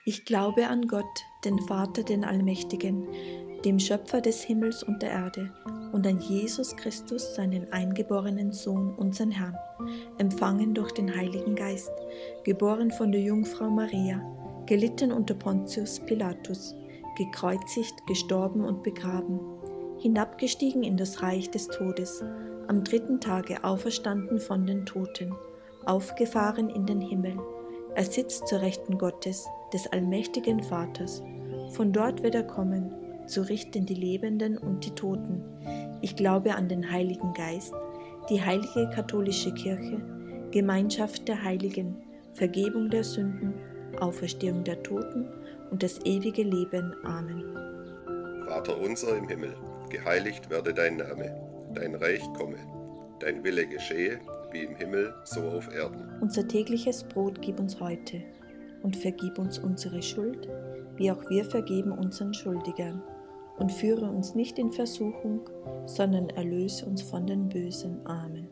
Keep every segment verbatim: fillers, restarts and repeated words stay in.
Ich glaube an Gott, den Vater, den Allmächtigen, dem Schöpfer des Himmels und der Erde, und an Jesus Christus, seinen eingeborenen Sohn, unseren Herrn, empfangen durch den Heiligen Geist, geboren von der Jungfrau Maria, gelitten unter Pontius Pilatus, gekreuzigt, gestorben und begraben, hinabgestiegen in das Reich des Todes, am dritten Tage auferstanden von den Toten, aufgefahren in den Himmel. Er sitzt zur Rechten Gottes, des allmächtigen Vaters. Von dort wird er kommen, zu richten die Lebenden und die Toten. Ich glaube an den Heiligen Geist, die heilige katholische Kirche, Gemeinschaft der Heiligen, Vergebung der Sünden, Auferstehung der Toten und das ewige Leben. Amen. Vater unser im Himmel, geheiligt werde dein Name, dein Reich komme, dein Wille geschehe, wie im Himmel, so auf Erden. Unser tägliches Brot gib uns heute und vergib uns unsere Schuld, wie auch wir vergeben unseren Schuldigern. Und führe uns nicht in Versuchung, sondern erlöse uns von den Bösen. Amen.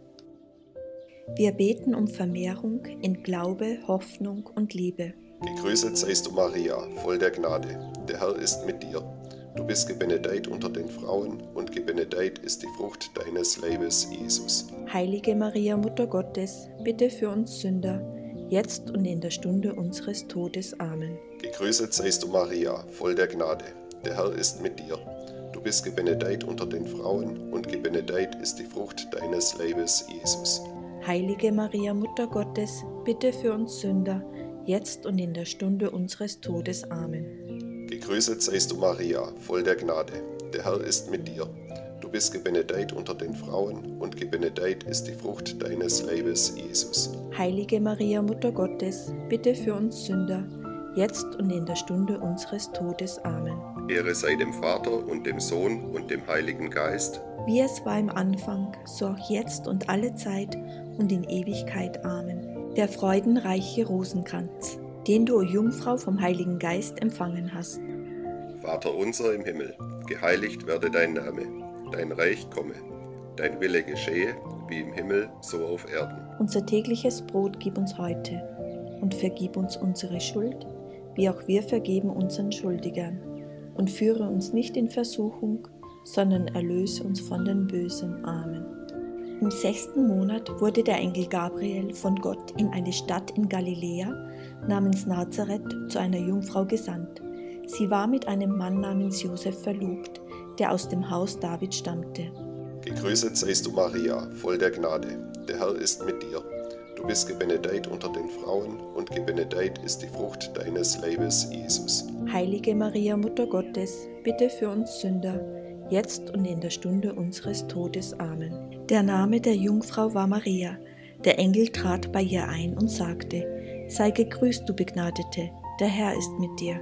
Wir beten um Vermehrung in Glaube, Hoffnung und Liebe. Gegrüßet seist du, Maria, voll der Gnade. Der Herr ist mit dir. Du bist gebenedeit unter den Frauen, und gebenedeit ist die Frucht deines Leibes, Jesus. Heilige Maria, Mutter Gottes, bitte für uns Sünder, jetzt und in der Stunde unseres Todes. Amen. Gegrüßet seist du, Maria, voll der Gnade. Der Herr ist mit dir. Du bist gebenedeit unter den Frauen, und gebenedeit ist die Frucht deines Leibes, Jesus. Heilige Maria, Mutter Gottes, bitte für uns Sünder, jetzt und in der Stunde unseres Todes. Amen. Gegrüßet seist du, Maria, voll der Gnade. Der Herr ist mit dir. Du bist gebenedeit unter den Frauen, und gebenedeit ist die Frucht deines Leibes, Jesus. Heilige Maria, Mutter Gottes, bitte für uns Sünder, jetzt und in der Stunde unseres Todes. Amen. Ehre sei dem Vater und dem Sohn und dem Heiligen Geist, wie es war im Anfang, so auch jetzt und alle Zeit und in Ewigkeit. Amen. Der freudenreiche Rosenkranz, den du, o Jungfrau, vom Heiligen Geist empfangen hast. Vater unser im Himmel, geheiligt werde dein Name, dein Reich komme, dein Wille geschehe, wie im Himmel, so auf Erden. Unser tägliches Brot gib uns heute und vergib uns unsere Schuld, wie auch wir vergeben unseren Schuldigern. Und führe uns nicht in Versuchung, sondern erlöse uns von den Bösen. Amen. Im sechsten Monat wurde der Engel Gabriel von Gott in eine Stadt in Galiläa namens Nazareth zu einer Jungfrau gesandt. Sie war mit einem Mann namens Josef verlobt, der aus dem Haus David stammte. Gegrüßet seist du, Maria, voll der Gnade. Der Herr ist mit dir. Du bist gebenedeit unter den Frauen, und gebenedeit ist die Frucht deines Leibes, Jesus. Heilige Maria, Mutter Gottes, bitte für uns Sünder, jetzt und in der Stunde unseres Todes. Amen. Der Name der Jungfrau war Maria. Der Engel trat bei ihr ein und sagte: Sei gegrüßt, du Begnadete, der Herr ist mit dir.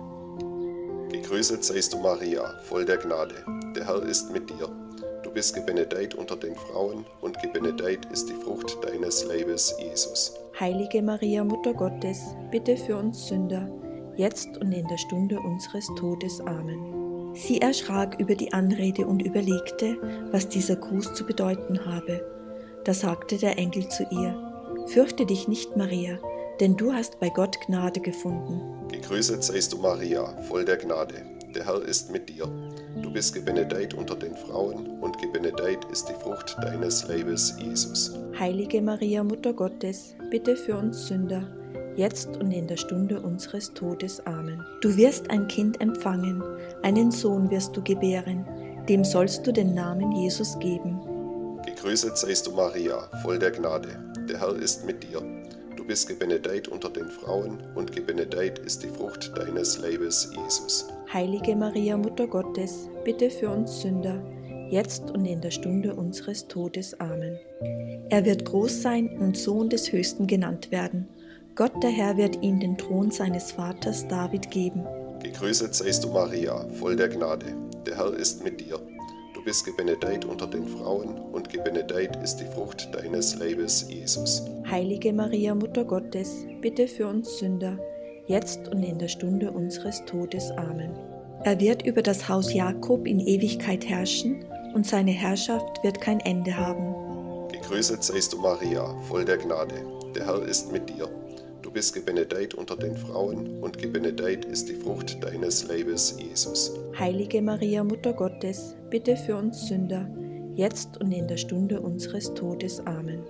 Gegrüßet seist du, Maria, voll der Gnade. Der Herr ist mit dir. Du bist gebenedeit unter den Frauen, und gebenedeit ist die Frucht deines Leibes, Jesus. Heilige Maria, Mutter Gottes, bitte für uns Sünder, jetzt und in der Stunde unseres Todes. Amen. Sie erschrak über die Anrede und überlegte, was dieser Gruß zu bedeuten habe. Da sagte der Engel zu ihr: Fürchte dich nicht, Maria, denn du hast bei Gott Gnade gefunden. Gegrüßet seist du, Maria, voll der Gnade. Der Herr ist mit dir. Du bist gebenedeit unter den Frauen, und gebenedeit ist die Frucht deines Leibes, Jesus. Heilige Maria, Mutter Gottes, bitte für uns Sünder, jetzt und in der Stunde unseres Todes. Amen. Du wirst ein Kind empfangen, einen Sohn wirst du gebären, dem sollst du den Namen Jesus geben. Gegrüßet seist du, Maria, voll der Gnade. Der Herr ist mit dir. Du bist gebenedeit unter den Frauen, und gebenedeit ist die Frucht deines Leibes, Jesus. Heilige Maria, Mutter Gottes, bitte für uns Sünder, jetzt und in der Stunde unseres Todes. Amen. Er wird groß sein und Sohn des Höchsten genannt werden. Gott der Herr wird ihm den Thron seines Vaters David geben. Gegrüßet seist du, Maria, voll der Gnade. Der Herr ist mit dir. Du bist gebenedeit unter den Frauen, und gebenedeit ist die Frucht deines Leibes, Jesus. Heilige Maria, Mutter Gottes, bitte für uns Sünder, jetzt und in der Stunde unseres Todes. Amen. Er wird über das Haus Jakob in Ewigkeit herrschen, und seine Herrschaft wird kein Ende haben. Gegrüßet seist du, Maria, voll der Gnade. Der Herr ist mit dir. Du Du bist gebenedeit unter den Frauen, und gebenedeit ist die Frucht deines Leibes, Jesus. Heilige Maria, Mutter Gottes, bitte für uns Sünder, jetzt und in der Stunde unseres Todes. Amen.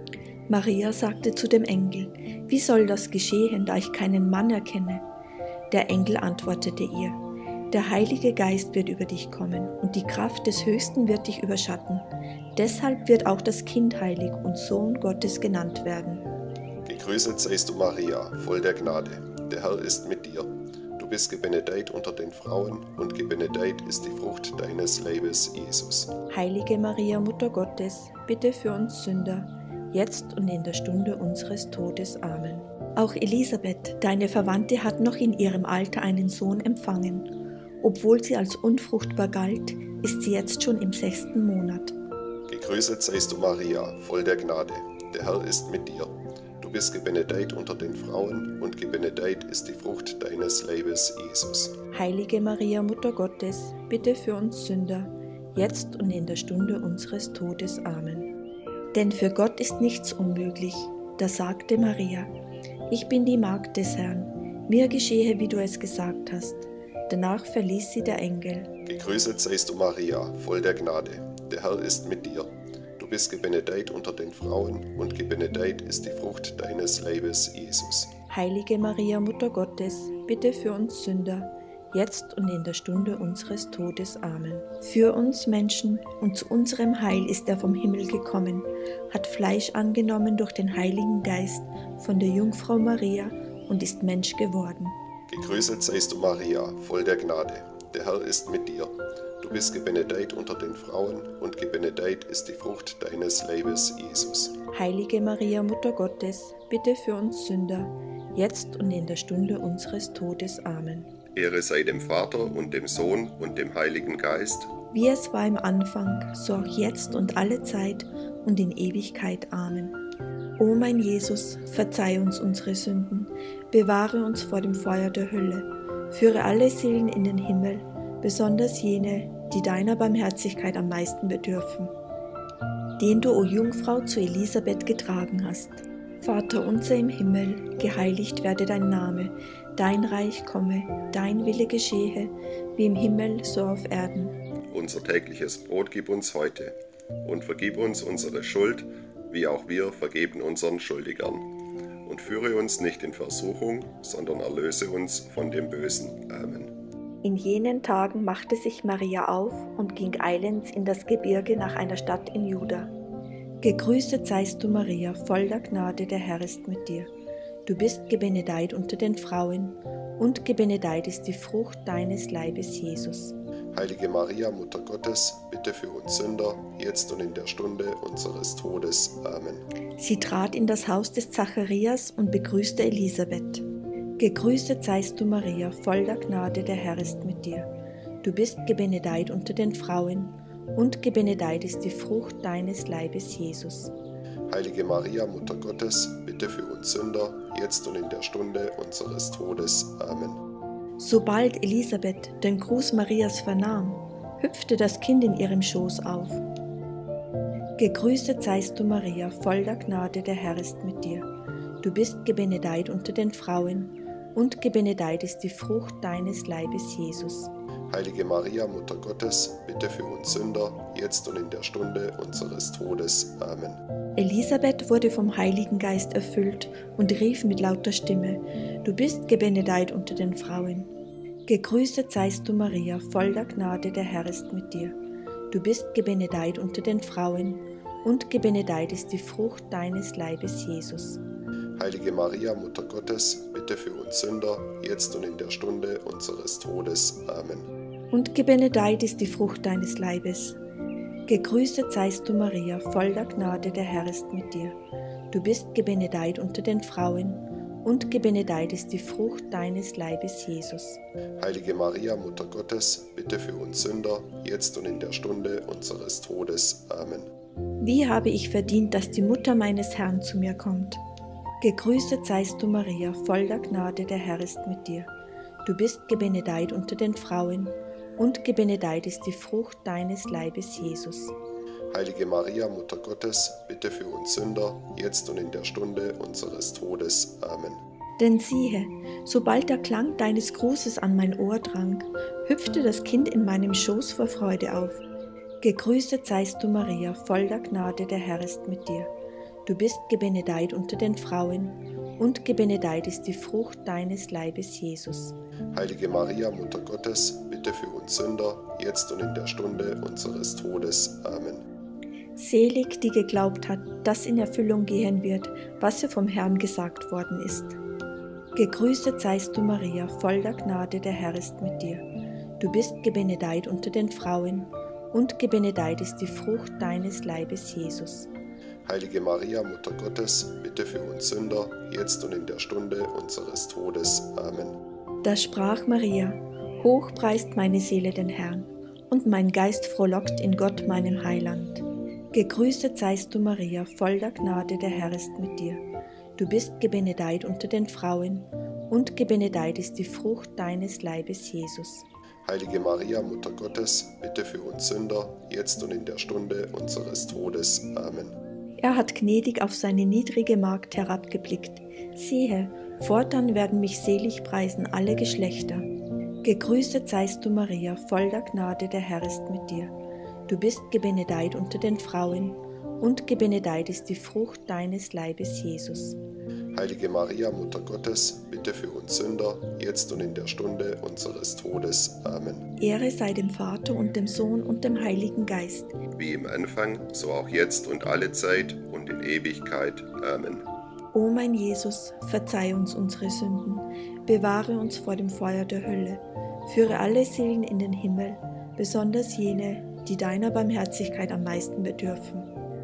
Maria sagte zu dem Engel: Wie soll das geschehen, da ich keinen Mann erkenne? Der Engel antwortete ihr: Der Heilige Geist wird über dich kommen, und die Kraft des Höchsten wird dich überschatten. Deshalb wird auch das Kind heilig und Sohn Gottes genannt werden. Gegrüßet seist du, Maria, voll der Gnade. Der Herr ist mit dir. Du bist gebenedeit unter den Frauen, und gebenedeit ist die Frucht deines Leibes, Jesus. Heilige Maria, Mutter Gottes, bitte für uns Sünder, jetzt und in der Stunde unseres Todes. Amen. Auch Elisabeth, deine Verwandte, hat noch in ihrem Alter einen Sohn empfangen. Obwohl sie als unfruchtbar galt, ist sie jetzt schon im sechsten Monat. Gegrüßet seist du, Maria, voll der Gnade. Der Herr ist mit dir. Du bist gebenedeit unter den Frauen, und gebenedeit ist die Frucht deines Leibes, Jesus. Heilige Maria, Mutter Gottes, bitte für uns Sünder, jetzt und in der Stunde unseres Todes. Amen. Denn für Gott ist nichts unmöglich. Da sagte Maria: Ich bin die Magd des Herrn, mir geschehe, wie du es gesagt hast. Danach verließ sie der Engel. Gegrüßet seist du, Maria, voll der Gnade. Der Herr ist mit dir. Du bist gebenedeit unter den Frauen, und gebenedeit ist die Frucht deines Leibes, Jesus. Heilige Maria, Mutter Gottes, bitte für uns Sünder, jetzt und in der Stunde unseres Todes. Amen. Für uns Menschen und zu unserem Heil ist er vom Himmel gekommen, hat Fleisch angenommen durch den Heiligen Geist von der Jungfrau Maria und ist Mensch geworden. Gegrüßet seist du, Maria, voll der Gnade. Der Herr ist mit dir. Du bist gebenedeit unter den Frauen, und gebenedeit ist die Frucht deines Leibes, Jesus. Heilige Maria, Mutter Gottes, bitte für uns Sünder, jetzt und in der Stunde unseres Todes. Amen. Ehre sei dem Vater und dem Sohn und dem Heiligen Geist, wie es war im Anfang, so auch jetzt und alle Zeit und in Ewigkeit. Amen. O mein Jesus, verzeih uns unsere Sünden, bewahre uns vor dem Feuer der Hölle, führe alle Seelen in den Himmel, besonders jene, die deiner Barmherzigkeit am meisten bedürfen, den du, o Jungfrau, zu Elisabeth getragen hast. Vater unser im Himmel, geheiligt werde dein Name, dein Reich komme, dein Wille geschehe, wie im Himmel, so auf Erden. Unser tägliches Brot gib uns heute, und vergib uns unsere Schuld, wie auch wir vergeben unseren Schuldigern. Und führe uns nicht in Versuchung, sondern erlöse uns von dem Bösen. Amen. In jenen Tagen machte sich Maria auf und ging eilends in das Gebirge nach einer Stadt in Juda. Gegrüßet seist du, Maria, voll der Gnade, der Herr ist mit dir. Du bist gebenedeit unter den Frauen, und gebenedeit ist die Frucht deines Leibes, Jesus. Heilige Maria, Mutter Gottes, bitte für uns Sünder, jetzt und in der Stunde unseres Todes. Amen. Sie trat in das Haus des Zacharias und begrüßte Elisabeth. Gegrüßet seist du, Maria, voll der Gnade, der Herr ist mit dir. Du bist gebenedeit unter den Frauen, und gebenedeit ist die Frucht deines Leibes, Jesus. Heilige Maria, Mutter Gottes, bitte für uns Sünder, jetzt und in der Stunde unseres Todes. Amen. Sobald Elisabeth den Gruß Marias vernahm, hüpfte das Kind in ihrem Schoß auf. Gegrüßet seist du, Maria, voll der Gnade, der Herr ist mit dir. Du bist gebenedeit unter den Frauen, und gebenedeit ist die Frucht deines Leibes, Jesus. Heilige Maria, Mutter Gottes, bitte für uns Sünder, jetzt und in der Stunde unseres Todes. Amen. Elisabeth wurde vom Heiligen Geist erfüllt und rief mit lauter Stimme: Du bist gebenedeit unter den Frauen. Gegrüßet seist du, Maria, voll der Gnade, der Herr ist mit dir. Du bist gebenedeit unter den Frauen, und gebenedeit ist die Frucht deines Leibes, Jesus. Heilige Maria, Mutter Gottes, bitte für uns Sünder, jetzt und in der Stunde unseres Todes. Amen. Und gebenedeit ist die Frucht deines Leibes. Gegrüßet seist du, Maria, voll der Gnade, der Herr ist mit dir. Du bist gebenedeit unter den Frauen, und gebenedeit ist die Frucht deines Leibes, Jesus. Heilige Maria, Mutter Gottes, bitte für uns Sünder, jetzt und in der Stunde unseres Todes. Amen. Wie habe ich verdient, dass die Mutter meines Herrn zu mir kommt? Gegrüßet seist du, Maria, voll der Gnade, der Herr ist mit dir. Du bist gebenedeit unter den Frauen, und gebenedeit ist die Frucht deines Leibes, Jesus. Heilige Maria, Mutter Gottes, bitte für uns Sünder, jetzt und in der Stunde unseres Todes. Amen. Denn siehe, sobald der Klang deines Grußes an mein Ohr drang, hüpfte das Kind in meinem Schoß vor Freude auf. Gegrüßet seist du, Maria, voll der Gnade, der Herr ist mit dir. Du bist gebenedeit unter den Frauen, und gebenedeit ist die Frucht deines Leibes, Jesus. Heilige Maria, Mutter Gottes, bitte für uns Sünder, jetzt und in der Stunde unseres Todes. Amen. Selig, die geglaubt hat, dass in Erfüllung gehen wird, was ihr vom Herrn gesagt worden ist. Gegrüßet seist du, Maria, voll der Gnade, der Herr ist mit dir. Du bist gebenedeit unter den Frauen, und gebenedeit ist die Frucht deines Leibes, Jesus. Heilige Maria, Mutter Gottes, bitte für uns Sünder, jetzt und in der Stunde unseres Todes. Amen. Da sprach Maria: Hoch preist meine Seele den Herrn, und mein Geist frohlockt in Gott meinem Heiland. Gegrüßet seist du, Maria, voll der Gnade, der Herr ist mit dir. Du bist gebenedeit unter den Frauen, und gebenedeit ist die Frucht deines Leibes, Jesus. Heilige Maria, Mutter Gottes, bitte für uns Sünder, jetzt und in der Stunde unseres Todes. Amen. Er hat gnädig auf seine niedrige Magd herabgeblickt. Siehe, fortan werden mich selig preisen alle Geschlechter. Gegrüßet seist du, Maria, voll der Gnade, der Herr ist mit dir. Du bist gebenedeit unter den Frauen, und gebenedeit ist die Frucht deines Leibes, Jesus. Heilige Maria, Mutter Gottes, bitte für uns Sünder, jetzt und in der Stunde unseres Todes. Amen. Ehre sei dem Vater und dem Sohn und dem Heiligen Geist. Wie im Anfang, so auch jetzt und alle Zeit und in Ewigkeit. Amen. O mein Jesus, verzeih uns unsere Sünden, bewahre uns vor dem Feuer der Hölle, führe alle Seelen in den Himmel, besonders jene, die deiner Barmherzigkeit am meisten bedürfen.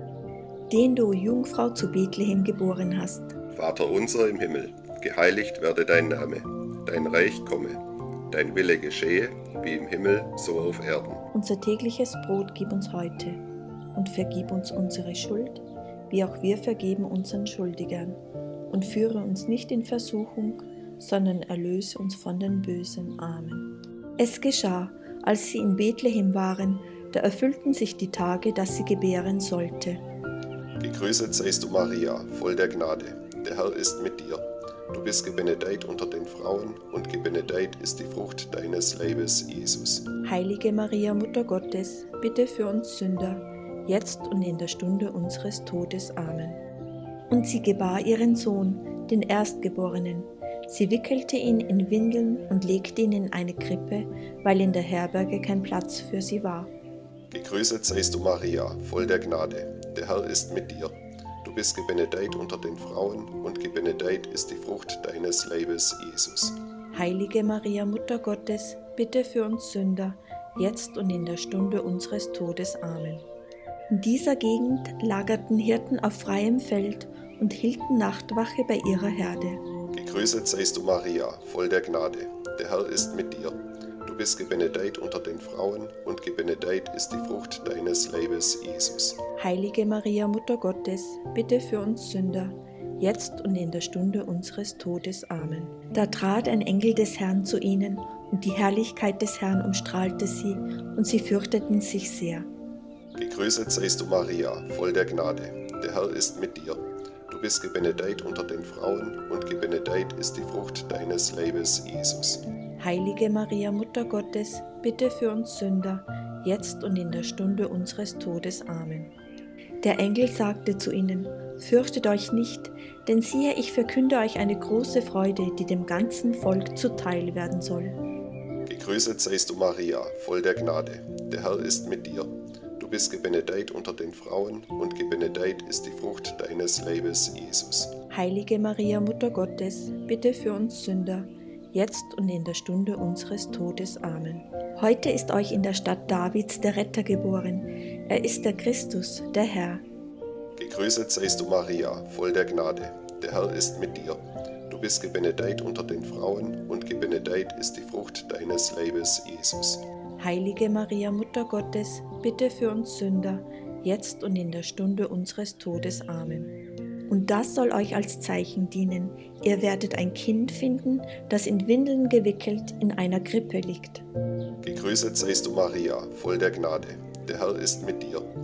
Den du, Jungfrau, zu Bethlehem geboren hast. Vater unser im Himmel, geheiligt werde dein Name, dein Reich komme, dein Wille geschehe, wie im Himmel, so auf Erden. Unser tägliches Brot gib uns heute und vergib uns unsere Schuld, wie auch wir vergeben unseren Schuldigern. Und führe uns nicht in Versuchung, sondern erlöse uns von den Bösen. Amen. Es geschah, als sie in Bethlehem waren, da erfüllten sich die Tage, dass sie gebären sollte. Gegrüßet seist du, Maria, voll der Gnade, der Herr ist mit dir. Du bist gebenedeit unter den Frauen, und gebenedeit ist die Frucht deines Leibes, Jesus. Heilige Maria, Mutter Gottes, bitte für uns Sünder, jetzt und in der Stunde unseres Todes. Amen. Und sie gebar ihren Sohn, den Erstgeborenen. Sie wickelte ihn in Windeln und legte ihn in eine Krippe, weil in der Herberge kein Platz für sie war. Gegrüßet seist du, Maria, voll der Gnade, der Herr ist mit dir. Du bist gebenedeit unter den Frauen, und gebenedeit ist die Frucht deines Leibes, Jesus. Heilige Maria, Mutter Gottes, bitte für uns Sünder, jetzt und in der Stunde unseres Todes. Amen. In dieser Gegend lagerten Hirten auf freiem Feld und hielten Nachtwache bei ihrer Herde. Gegrüßet seist du, Maria, voll der Gnade, der Herr ist mit dir. Du bist gebenedeit unter den Frauen, und gebenedeit ist die Frucht deines Leibes, Jesus. Heilige Maria, Mutter Gottes, bitte für uns Sünder, jetzt und in der Stunde unseres Todes. Amen. Da trat ein Engel des Herrn zu ihnen, und die Herrlichkeit des Herrn umstrahlte sie, und sie fürchteten sich sehr. Gegrüßet seist du, Maria, voll der Gnade, der Herr ist mit dir. Du bist gebenedeit unter den Frauen, und gebenedeit ist die Frucht deines Leibes, Jesus. Heilige Maria, Mutter Gottes, bitte für uns Sünder, jetzt und in der Stunde unseres Todes. Amen. Der Engel sagte zu ihnen: Fürchtet euch nicht, denn siehe, ich verkünde euch eine große Freude, die dem ganzen Volk zuteil werden soll. Gegrüßet seist du, Maria, voll der Gnade, der Herr ist mit dir. Du bist gebenedeit unter den Frauen, und gebenedeit ist die Frucht deines Leibes, Jesus. Heilige Maria, Mutter Gottes, bitte für uns Sünder, jetzt und in der Stunde unseres Todes. Amen. Heute ist euch in der Stadt Davids der Retter geboren. Er ist der Christus, der Herr. Gegrüßet seist du, Maria, voll der Gnade, der Herr ist mit dir. Du bist gebenedeit unter den Frauen, und gebenedeit ist die Frucht deines Leibes, Jesus. Heilige Maria, Mutter Gottes, bitte für uns Sünder, jetzt und in der Stunde unseres Todes. Amen. Und das soll euch als Zeichen dienen. Ihr werdet ein Kind finden, das in Windeln gewickelt in einer Krippe liegt. Gegrüßet seist du, Maria, voll der Gnade, der Herr ist mit dir. Du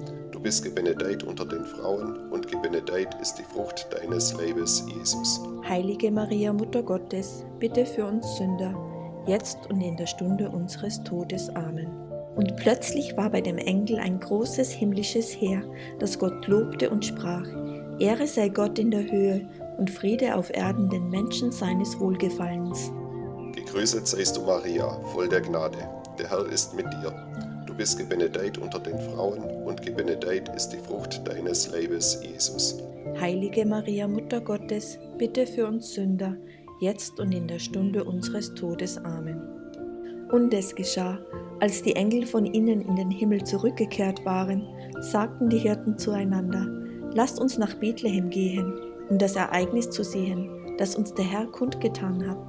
bist gebenedeit unter den Frauen, und gebenedeit ist die Frucht deines Leibes, Jesus. Heilige Maria, Mutter Gottes, bitte für uns Sünder, jetzt und in der Stunde unseres Todes. Amen. Und plötzlich war bei dem Engel ein großes himmlisches Heer, das Gott lobte und sprach: Ehre sei Gott in der Höhe und Friede auf Erden den Menschen seines Wohlgefallens. Gegrüßet seist du, Maria, voll der Gnade. Der Herr ist mit dir. Du bist gebenedeit unter den Frauen, und gebenedeit ist die Frucht deines Leibes, Jesus. Heilige Maria, Mutter Gottes, bitte für uns Sünder, jetzt und in der Stunde unseres Todes. Amen. Und es geschah, als die Engel von ihnen in den Himmel zurückgekehrt waren, sagten die Hirten zueinander: Lasst uns nach Bethlehem gehen, um das Ereignis zu sehen, das uns der Herr kundgetan hat.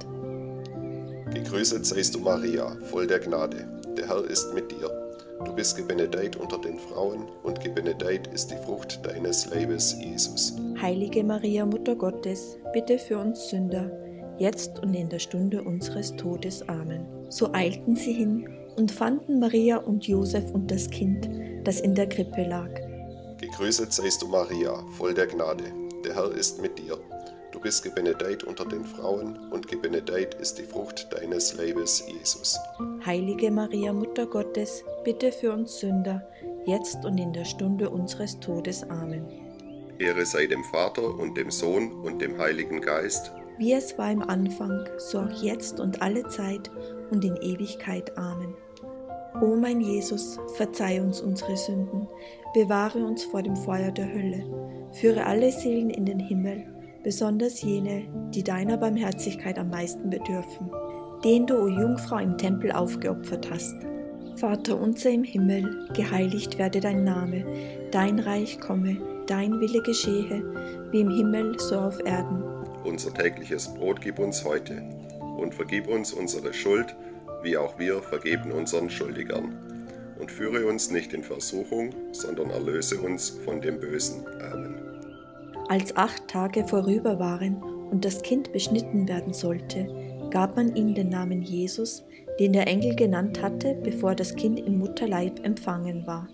Gegrüßet seist du, Maria, voll der Gnade. Der Herr ist mit dir. Du bist gebenedeit unter den Frauen, und gebenedeit ist die Frucht deines Leibes, Jesus. Heilige Maria, Mutter Gottes, bitte für uns Sünder, jetzt und in der Stunde unseres Todes. Amen. So eilten sie hin und fanden Maria und Josef und das Kind, das in der Krippe lag. Gegrüßet seist du, Maria, voll der Gnade. Der Herr ist mit dir. Du bist gebenedeit unter den Frauen, und gebenedeit ist die Frucht deines Leibes, Jesus. Heilige Maria, Mutter Gottes, bitte für uns Sünder, jetzt und in der Stunde unseres Todes. Amen. Ehre sei dem Vater und dem Sohn und dem Heiligen Geist, wie es war im Anfang, so auch jetzt und alle Zeit und in Ewigkeit. Amen. O mein Jesus, verzeih uns unsere Sünden, bewahre uns vor dem Feuer der Hölle, führe alle Seelen in den Himmel, besonders jene, die deiner Barmherzigkeit am meisten bedürfen, den du, o Jungfrau, im Tempel aufgeopfert hast. Vater unser im Himmel, geheiligt werde dein Name, dein Reich komme, dein Wille geschehe, wie im Himmel, so auf Erden. Unser tägliches Brot gib uns heute, und vergib uns unsere Schuld, wie auch wir vergeben unseren Schuldigern. Und führe uns nicht in Versuchung, sondern erlöse uns von dem Bösen. Amen. Als acht Tage vorüber waren und das Kind beschnitten werden sollte, gab man ihm den Namen Jesus, den der Engel genannt hatte, bevor das Kind im Mutterleib empfangen war.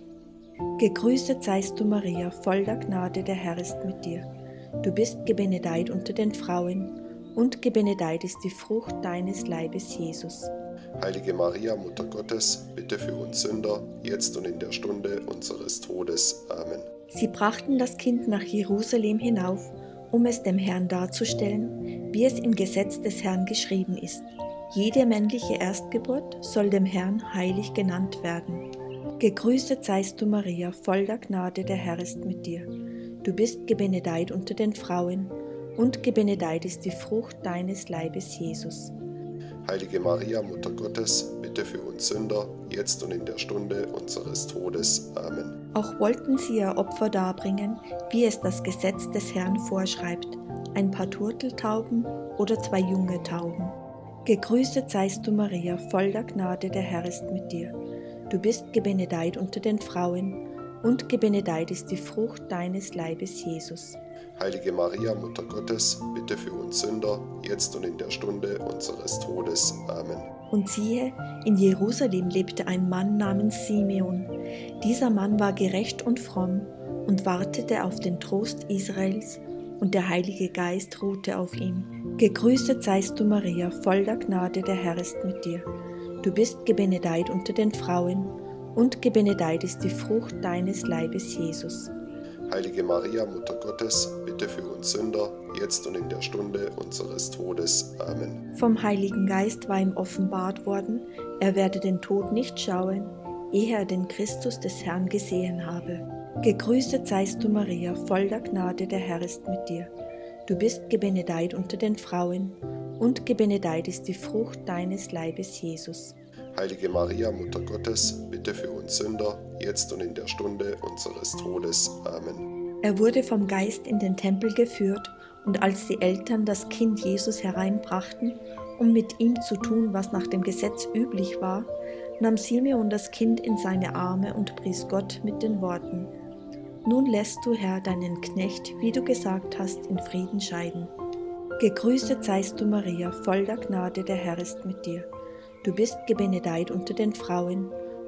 Gegrüßet seist du, Maria, voll der Gnade, der Herr ist mit dir. Du bist gebenedeit unter den Frauen, und gebenedeit ist die Frucht deines Leibes, Jesus. Heilige Maria, Mutter Gottes, bitte für uns Sünder, jetzt und in der Stunde unseres Todes. Amen. Sie brachten das Kind nach Jerusalem hinauf, um es dem Herrn darzustellen, wie es im Gesetz des Herrn geschrieben ist. Jede männliche Erstgeburt soll dem Herrn heilig genannt werden. Gegrüßet seist du, Maria, voll der Gnade, der Herr ist mit dir. Du bist gebenedeit unter den Frauen, und gebenedeit ist die Frucht deines Leibes, Jesus. Heilige Maria, Mutter Gottes, bitte für uns Sünder, jetzt und in der Stunde unseres Todes. Amen. Auch wollten sie ihr Opfer darbringen, wie es das Gesetz des Herrn vorschreibt, ein paar Turteltauben oder zwei junge Tauben. Gegrüßet seist du, Maria, voll der Gnade, der Herr ist mit dir. Du bist gebenedeit unter den Frauen, und gebenedeit ist die Frucht deines Leibes, Jesus. Heilige Maria, Mutter Gottes, bitte für uns Sünder, jetzt und in der Stunde unseres Todes. Amen. Und siehe, in Jerusalem lebte ein Mann namens Simeon. Dieser Mann war gerecht und fromm und wartete auf den Trost Israels, und der Heilige Geist ruhte auf ihm. Gegrüßet seist du, Maria, voll der Gnade, der Herr ist mit dir. Du bist gebenedeit unter den Frauen, und gebenedeit ist die Frucht deines Leibes, Jesus. Heilige Maria, Mutter Gottes, bitte für uns Sünder, jetzt und in der Stunde unseres Todes. Amen. Vom Heiligen Geist war ihm offenbart worden, er werde den Tod nicht schauen, ehe er den Christus des Herrn gesehen habe. Gegrüßet seist du, Maria, voll der Gnade, der Herr ist mit dir. Du bist gebenedeit unter den Frauen, und gebenedeit ist die Frucht deines Leibes, Jesus. Heilige Maria, Mutter Gottes, bitte für uns Sünder, jetzt und in der Stunde unseres Todes. Amen. Er wurde vom Geist in den Tempel geführt, und als die Eltern das Kind Jesus hereinbrachten, um mit ihm zu tun, was nach dem Gesetz üblich war, nahm Simeon das Kind in seine Arme und pries Gott mit den Worten: Nun lässt du, Herr, deinen Knecht, wie du gesagt hast, in Frieden scheiden. Gegrüßet seist du, Maria, voll der Gnade, der Herr ist mit dir. Du bist gebenedeit unter den Frauen,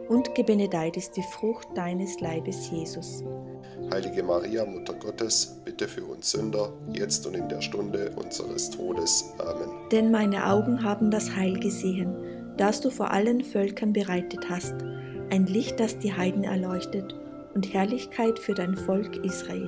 und gebenedeit ist die Frucht deines Leibes, Jesus. Heilige Maria, Mutter Gottes, bitte für uns Sünder, jetzt und in der Stunde unseres Todes. Amen. Denn meine Augen haben das Heil gesehen, das du vor allen Völkern bereitet hast, ein Licht, das die Heiden erleuchtet und Herrlichkeit für dein Volk Israel.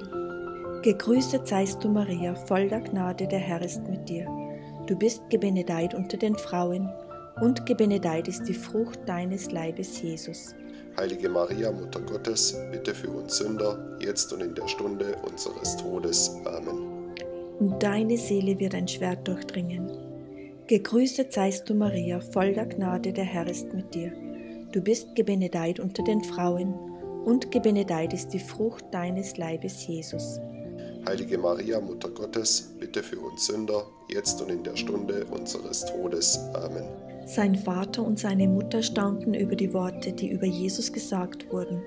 Gegrüßet seist du, Maria, voll der Gnade, der Herr ist mit dir. Du bist gebenedeit unter den Frauen, und gebenedeit ist die Frucht deines Leibes, Jesus. Heilige Maria, Mutter Gottes, bitte für uns Sünder, jetzt und in der Stunde unseres Todes. Amen. Und deine Seele wird ein Schwert durchdringen. Gegrüßet seist du, Maria, voll der Gnade, der Herr ist mit dir. Du bist gebenedeit unter den Frauen, und gebenedeit ist die Frucht deines Leibes, Jesus. Heilige Maria, Mutter Gottes, bitte für uns Sünder, jetzt und in der Stunde unseres Todes. Amen. Sein Vater und seine Mutter staunten über die Worte, die über Jesus gesagt wurden.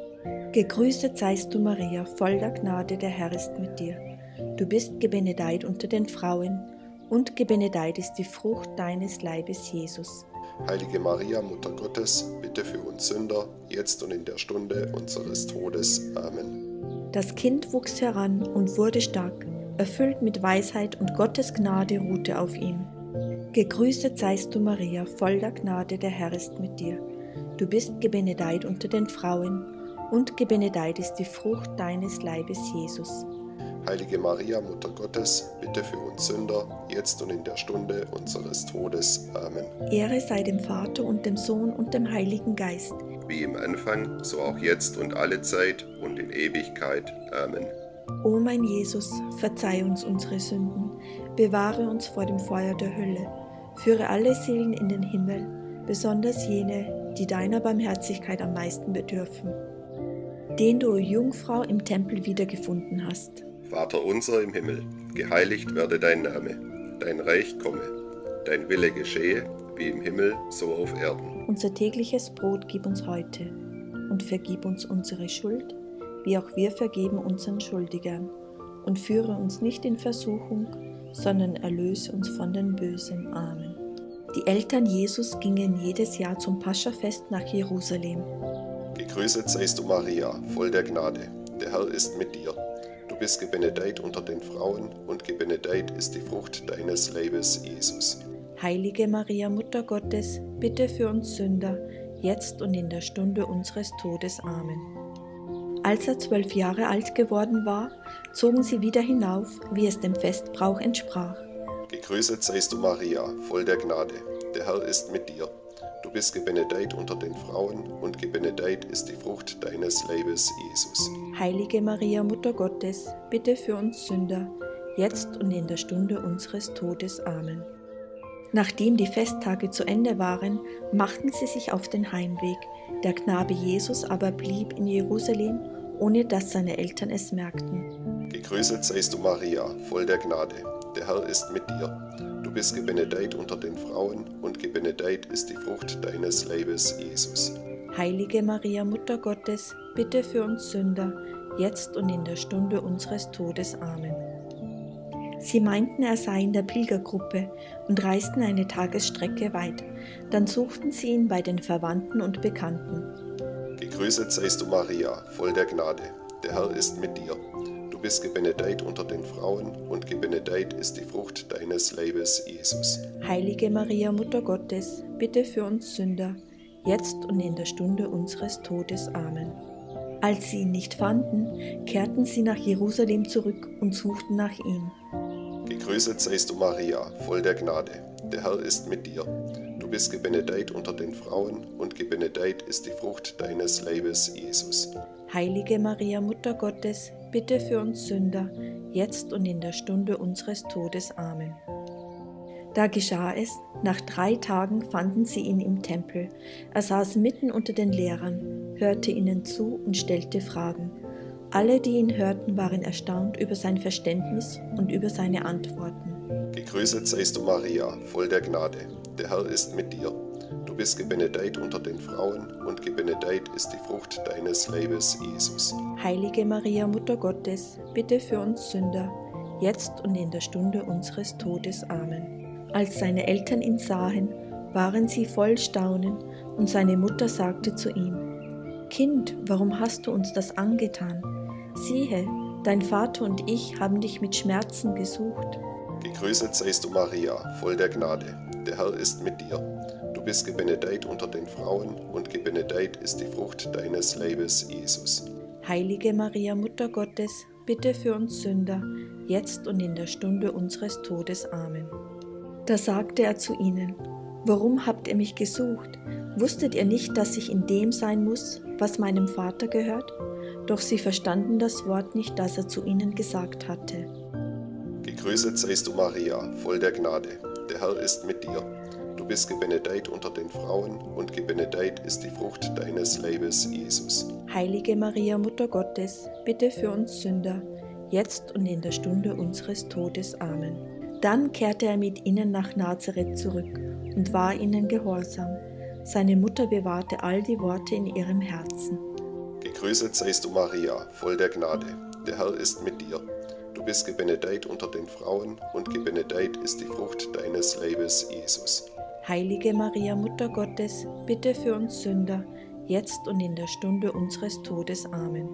Gegrüßet seist du, Maria, voll der Gnade, der Herr ist mit dir. Du bist gebenedeit unter den Frauen, und gebenedeit ist die Frucht deines Leibes, Jesus. Heilige Maria, Mutter Gottes, bitte für uns Sünder, jetzt und in der Stunde unseres Todes. Amen. Das Kind wuchs heran und wurde stark, erfüllt mit Weisheit, und Gottes Gnade ruhte auf ihm. Gegrüßet seist du, Maria, voll der Gnade, der Herr ist mit dir. Du bist gebenedeit unter den Frauen, und gebenedeit ist die Frucht deines Leibes, Jesus. Heilige Maria, Mutter Gottes, bitte für uns Sünder, jetzt und in der Stunde unseres Todes. Amen. Ehre sei dem Vater und dem Sohn und dem Heiligen Geist. Wie im Anfang, so auch jetzt und alle Zeit und in Ewigkeit. Amen. O mein Jesus, verzeih uns unsere Sünden, bewahre uns vor dem Feuer der Hölle, führe alle Seelen in den Himmel, besonders jene, die deiner Barmherzigkeit am meisten bedürfen. Den du, o Jungfrau, im Tempel wiedergefunden hast. Vater unser im Himmel, geheiligt werde dein Name, dein Reich komme, dein Wille geschehe, wie im Himmel, so auf Erden. Unser tägliches Brot gib uns heute und vergib uns unsere Schuld, wie auch wir vergeben unseren Schuldigern. Und führe uns nicht in Versuchung, sondern erlöse uns von den Bösen. Amen. Die Eltern Jesus gingen jedes Jahr zum Paschafest nach Jerusalem. Gegrüßet seist du, Maria, voll der Gnade, der Herr ist mit dir. Du bist gebenedeit unter den Frauen, und gebenedeit ist die Frucht deines Leibes, Jesus. Heilige Maria, Mutter Gottes, bitte für uns Sünder, jetzt und in der Stunde unseres Todes. Amen. Als er zwölf Jahre alt geworden war, zogen sie wieder hinauf, wie es dem Festbrauch entsprach. Gegrüßet seist du, Maria, voll der Gnade, der Herr ist mit dir. Du bist gebenedeit unter den Frauen, und gebenedeit ist die Frucht deines Leibes, Jesus. Heilige Maria, Mutter Gottes, bitte für uns Sünder, jetzt und in der Stunde unseres Todes. Amen. Nachdem die Festtage zu Ende waren, machten sie sich auf den Heimweg. Der Knabe Jesus aber blieb in Jerusalem, ohne dass seine Eltern es merkten. Gegrüßet seist du, Maria, voll der Gnade, der Herr ist mit dir. Du bist gebenedeit unter den Frauen, und gebenedeit ist die Frucht deines Leibes, Jesus. Heilige Maria, Mutter Gottes, bitte für uns Sünder, jetzt und in der Stunde unseres Todes. Amen. Sie meinten, er sei in der Pilgergruppe und reisten eine Tagesstrecke weit. Dann suchten sie ihn bei den Verwandten und Bekannten. Gegrüßet seist du, Maria, voll der Gnade, der Herr ist mit dir. Du bist gebenedeit unter den Frauen, und gebenedeit ist die Frucht deines Leibes, Jesus. Heilige Maria, Mutter Gottes, bitte für uns Sünder, jetzt und in der Stunde unseres Todes. Amen. Als sie ihn nicht fanden, kehrten sie nach Jerusalem zurück und suchten nach ihm. Gegrüßet seist du, Maria, voll der Gnade, der Herr ist mit dir. Du bist gebenedeit unter den Frauen, und gebenedeit ist die Frucht deines Leibes, Jesus. Heilige Maria, Mutter Gottes, bitte für uns Sünder, jetzt und in der Stunde unseres Todes. Amen. Da geschah es, nach drei Tagen fanden sie ihn im Tempel. Er saß mitten unter den Lehrern, hörte ihnen zu und stellte Fragen. Alle, die ihn hörten, waren erstaunt über sein Verständnis und über seine Antworten. Gegrüßet seist du, Maria, voll der Gnade, der Herr ist mit dir. Du bist gebenedeit unter den Frauen, und gebenedeit ist die Frucht deines Leibes, Jesus. Heilige Maria, Mutter Gottes, bitte für uns Sünder, jetzt und in der Stunde unseres Todes. Amen. Als seine Eltern ihn sahen, waren sie voll Staunen, und seine Mutter sagte zu ihm: Kind, warum hast du uns das angetan? Siehe, dein Vater und ich haben dich mit Schmerzen gesucht. Gegrüßet seist du, Maria, voll der Gnade. Der Herr ist mit dir. Du bist gebenedeit unter den Frauen, und gebenedeit ist die Frucht deines Leibes, Jesus. Heilige Maria, Mutter Gottes, bitte für uns Sünder, jetzt und in der Stunde unseres Todes. Amen. Da sagte er zu ihnen: Warum habt ihr mich gesucht? Wusstet ihr nicht, dass ich in dem sein muss, was meinem Vater gehört? Doch sie verstanden das Wort nicht, das er zu ihnen gesagt hatte. Gegrüßet seist du, Maria, voll der Gnade. Der Herr ist mit dir. Du bist gebenedeit unter den Frauen, und gebenedeit ist die Frucht deines Leibes, Jesus. Heilige Maria, Mutter Gottes, bitte für uns Sünder, jetzt und in der Stunde unseres Todes. Amen. Dann kehrte er mit ihnen nach Nazareth zurück und war ihnen gehorsam. Seine Mutter bewahrte all die Worte in ihrem Herzen. Gegrüßet seist du, Maria, voll der Gnade. Der Herr ist mit dir. Du bist gebenedeit unter den Frauen, und gebenedeit ist die Frucht deines Leibes, Jesus. Heilige Maria, Mutter Gottes, bitte für uns Sünder, jetzt und in der Stunde unseres Todes. Amen.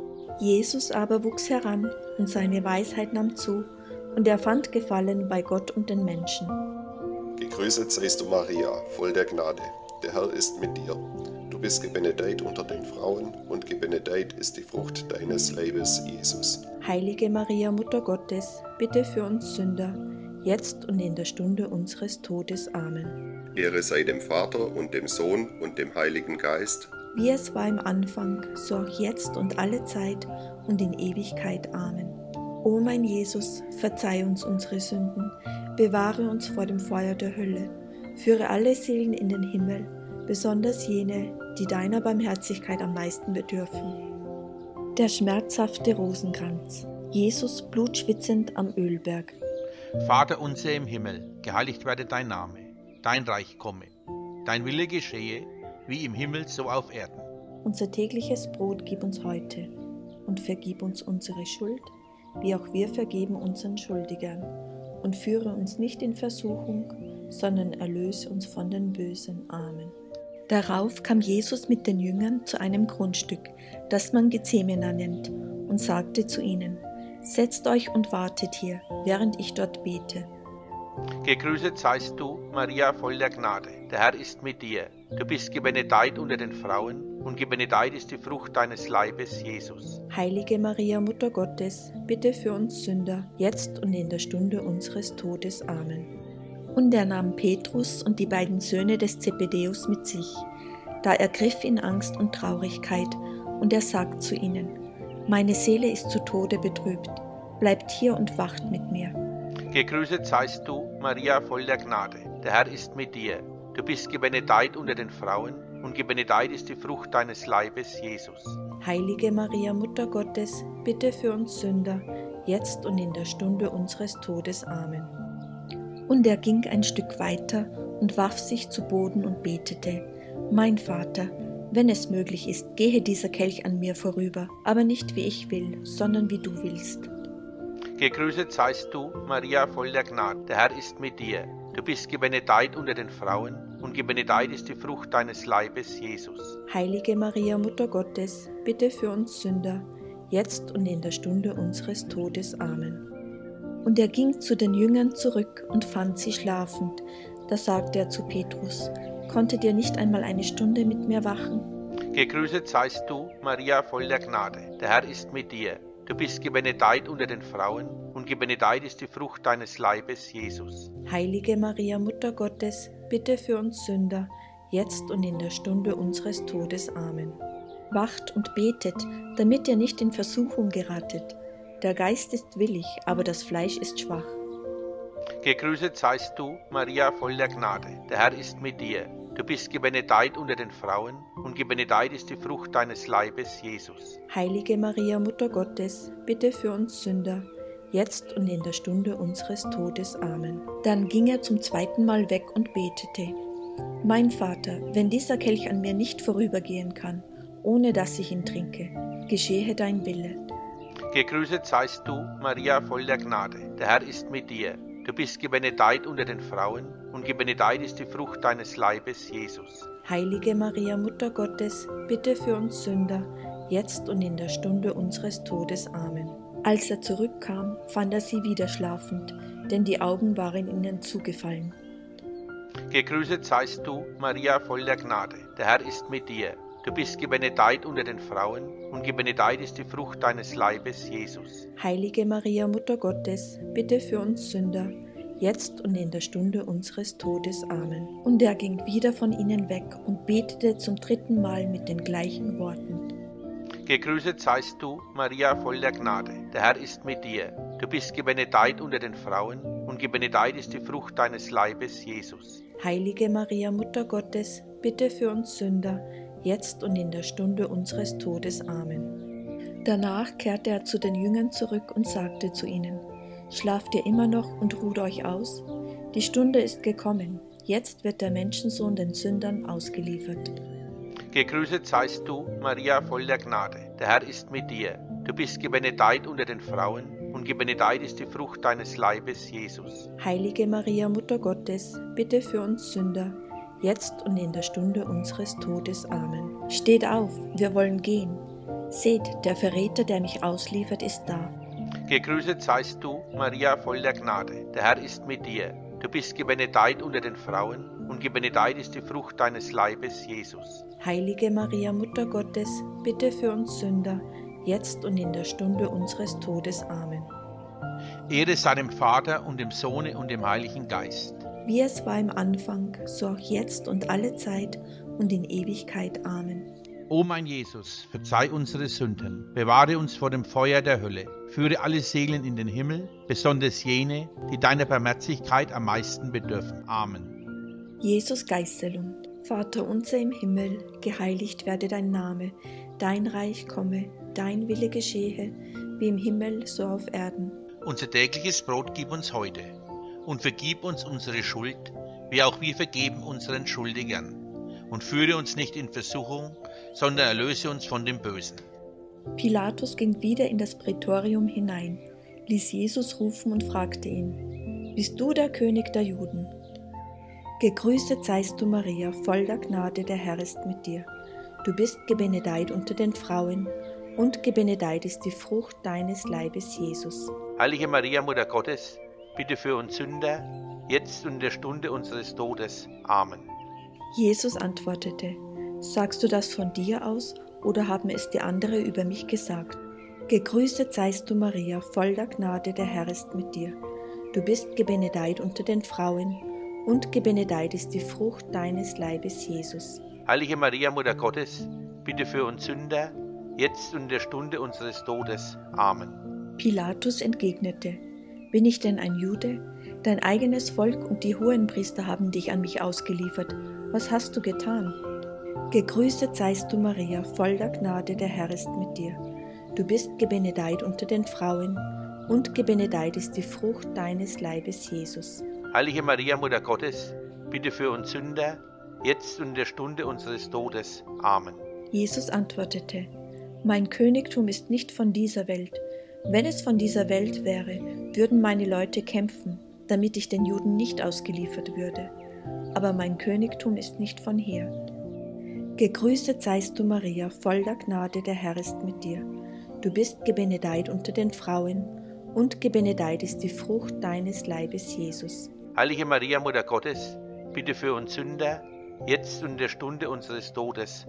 Jesus aber wuchs heran, und seine Weisheit nahm zu, und er fand Gefallen bei Gott und den Menschen. Gegrüßet seist du, Maria, voll der Gnade. Der Herr ist mit dir. Du bist gebenedeit unter den Frauen, und gebenedeit ist die Frucht deines Leibes, Jesus. Heilige Maria, Mutter Gottes, bitte für uns Sünder, jetzt und in der Stunde unseres Todes. Amen. Ehre sei dem Vater und dem Sohn und dem Heiligen Geist, wie es war im Anfang, so auch jetzt und alle Zeit und in Ewigkeit. Amen. O mein Jesus, verzeih uns unsere Sünden, bewahre uns vor dem Feuer der Hölle, führe alle Seelen in den Himmel, besonders jene, die deiner Barmherzigkeit am meisten bedürfen. Der schmerzhafte Rosenkranz. Jesus blutschwitzend am Ölberg. Vater unser im Himmel, geheiligt werde dein Name, dein Reich komme, dein Wille geschehe, wie im Himmel so auf Erden. Unser tägliches Brot gib uns heute und vergib uns unsere Schuld, wie auch wir vergeben unseren Schuldigern. Und führe uns nicht in Versuchung, sondern erlöse uns von den Bösen. Amen. Darauf kam Jesus mit den Jüngern zu einem Grundstück, das man Gethsemane nennt, und sagte zu ihnen: Setzt euch und wartet hier, während ich dort bete. Gegrüßet seist du, Maria, voll der Gnade. Der Herr ist mit dir. Du bist gebenedeit unter den Frauen, und gebenedeit ist die Frucht deines Leibes, Jesus. Heilige Maria, Mutter Gottes, bitte für uns Sünder, jetzt und in der Stunde unseres Todes. Amen. Und er nahm Petrus und die beiden Söhne des Zebedäus mit sich. Da ergriff ihn Angst und Traurigkeit, und er sagt zu ihnen: Meine Seele ist zu Tode betrübt, bleibt hier und wacht mit mir. Gegrüßet seist du, Maria, voll der Gnade. Der Herr ist mit dir. Du bist gebenedeit unter den Frauen, und gebenedeit ist die Frucht deines Leibes, Jesus. Heilige Maria, Mutter Gottes, bitte für uns Sünder, jetzt und in der Stunde unseres Todes. Amen. Und er ging ein Stück weiter und warf sich zu Boden und betete: Mein Vater, wenn es möglich ist, gehe dieser Kelch an mir vorüber, aber nicht wie ich will, sondern wie du willst. Gegrüßet seist du, Maria, voll der Gnade. Der Herr ist mit dir. Du bist gebenedeit unter den Frauen, und gebenedeit ist die Frucht deines Leibes, Jesus. Heilige Maria, Mutter Gottes, bitte für uns Sünder, jetzt und in der Stunde unseres Todes. Amen. Und er ging zu den Jüngern zurück und fand sie schlafend. Da sagte er zu Petrus: Konntet ihr nicht einmal eine Stunde mit mir wachen? Gegrüßet seist du, Maria, voll der Gnade. Der Herr ist mit dir. Du bist gebenedeit unter den Frauen, und gebenedeit ist die Frucht deines Leibes, Jesus. Heilige Maria, Mutter Gottes, bitte für uns Sünder, jetzt und in der Stunde unseres Todes. Amen. Wacht und betet, damit ihr nicht in Versuchung geratet. Der Geist ist willig, aber das Fleisch ist schwach. Gegrüßet seist du, Maria, voll der Gnade. Der Herr ist mit dir. Du bist gebenedeit unter den Frauen, und gebenedeit ist die Frucht deines Leibes, Jesus. Heilige Maria, Mutter Gottes, bitte für uns Sünder, jetzt und in der Stunde unseres Todes. Amen. Dann ging er zum zweiten Mal weg und betete: Mein Vater, wenn dieser Kelch an mir nicht vorübergehen kann, ohne dass ich ihn trinke, geschehe dein Wille. Gegrüßet seist du, Maria, voll der Gnade. Der Herr ist mit dir. Du bist gebenedeit unter den Frauen, und gebenedeit ist die Frucht deines Leibes, Jesus. Heilige Maria, Mutter Gottes, bitte für uns Sünder, jetzt und in der Stunde unseres Todes. Amen. Als er zurückkam, fand er sie wieder schlafend, denn die Augen waren ihnen zugefallen. Gegrüßet seist du, Maria, voll der Gnade. Der Herr ist mit dir. Du bist gebenedeit unter den Frauen, und gebenedeit ist die Frucht deines Leibes, Jesus. Heilige Maria, Mutter Gottes, bitte für uns Sünder, jetzt und in der Stunde unseres Todes. Amen. Und er ging wieder von ihnen weg und betete zum dritten Mal mit den gleichen Worten. Gegrüßet seist du, Maria, voll der Gnade. Der Herr ist mit dir. Du bist gebenedeit unter den Frauen, und gebenedeit ist die Frucht deines Leibes, Jesus. Heilige Maria, Mutter Gottes, bitte für uns Sünder, jetzt und in der Stunde unseres Todes. Amen. Danach kehrte er zu den Jüngern zurück und sagte zu ihnen: Schlaft ihr immer noch und ruht euch aus? Die Stunde ist gekommen, jetzt wird der Menschensohn den Sündern ausgeliefert. Gegrüßet seist du, Maria, voll der Gnade. Der Herr ist mit dir. Du bist gebenedeit unter den Frauen, und gebenedeit ist die Frucht deines Leibes, Jesus. Heilige Maria, Mutter Gottes, bitte für uns Sünder, jetzt und in der Stunde unseres Todes. Amen. Steht auf, wir wollen gehen. Seht, der Verräter, der mich ausliefert, ist da. Gegrüßet seist du, Maria, voll der Gnade. Der Herr ist mit dir. Du bist gebenedeit unter den Frauen, und gebenedeit ist die Frucht deines Leibes, Jesus. Heilige Maria, Mutter Gottes, bitte für uns Sünder, jetzt und in der Stunde unseres Todes. Amen. Ehre sei dem Vater und dem Sohne und dem Heiligen Geist. Wie es war im Anfang, so auch jetzt und alle Zeit und in Ewigkeit. Amen. O mein Jesus, verzeih unsere Sünden, bewahre uns vor dem Feuer der Hölle, führe alle Seelen in den Himmel, besonders jene, die deiner Barmherzigkeit am meisten bedürfen. Amen. Jesus Geißelung. Vater unser im Himmel, geheiligt werde dein Name, dein Reich komme, dein Wille geschehe, wie im Himmel, so auf Erden. Unser tägliches Brot gib uns heute, und vergib uns unsere Schuld, wie auch wir vergeben unseren Schuldigern. Und führe uns nicht in Versuchung, sondern erlöse uns von dem Bösen. Pilatus ging wieder in das Prätorium hinein, ließ Jesus rufen und fragte ihn: Bist du der König der Juden? Gegrüßet seist du, Maria, voll der Gnade, der Herr ist mit dir. Du bist gebenedeit unter den Frauen, und gebenedeit ist die Frucht deines Leibes, Jesus. Heilige Maria, Mutter Gottes, bitte für uns Sünder, jetzt und in der Stunde unseres Todes. Amen. Jesus antwortete: Sagst du das von dir aus, oder haben es die andere über mich gesagt? Gegrüßet seist du, Maria, voll der Gnade, der Herr ist mit dir. Du bist gebenedeit unter den Frauen, und gebenedeit ist die Frucht deines Leibes, Jesus. Heilige Maria, Mutter Gottes, bitte für uns Sünder, jetzt und in der Stunde unseres Todes. Amen. Pilatus entgegnete: Bin ich denn ein Jude? Dein eigenes Volk und die Hohenpriester haben dich an mich ausgeliefert. Was hast du getan? Gegrüßet seist du, Maria, voll der Gnade, der Herr ist mit dir. Du bist gebenedeit unter den Frauen, und gebenedeit ist die Frucht deines Leibes, Jesus. Heilige Maria, Mutter Gottes, bitte für uns Sünder, jetzt und in der Stunde unseres Todes. Amen. Jesus antwortete: Mein Königtum ist nicht von dieser Welt. Wenn es von dieser Welt wäre, würden meine Leute kämpfen, damit ich den Juden nicht ausgeliefert würde. Aber mein Königtum ist nicht von hier. Gegrüßet seist du, Maria, voll der Gnade, der Herr ist mit dir. Du bist gebenedeit unter den Frauen, und gebenedeit ist die Frucht deines Leibes, Jesus. Heilige Maria, Mutter Gottes, bitte für uns Sünder, jetzt und in der Stunde unseres Todes.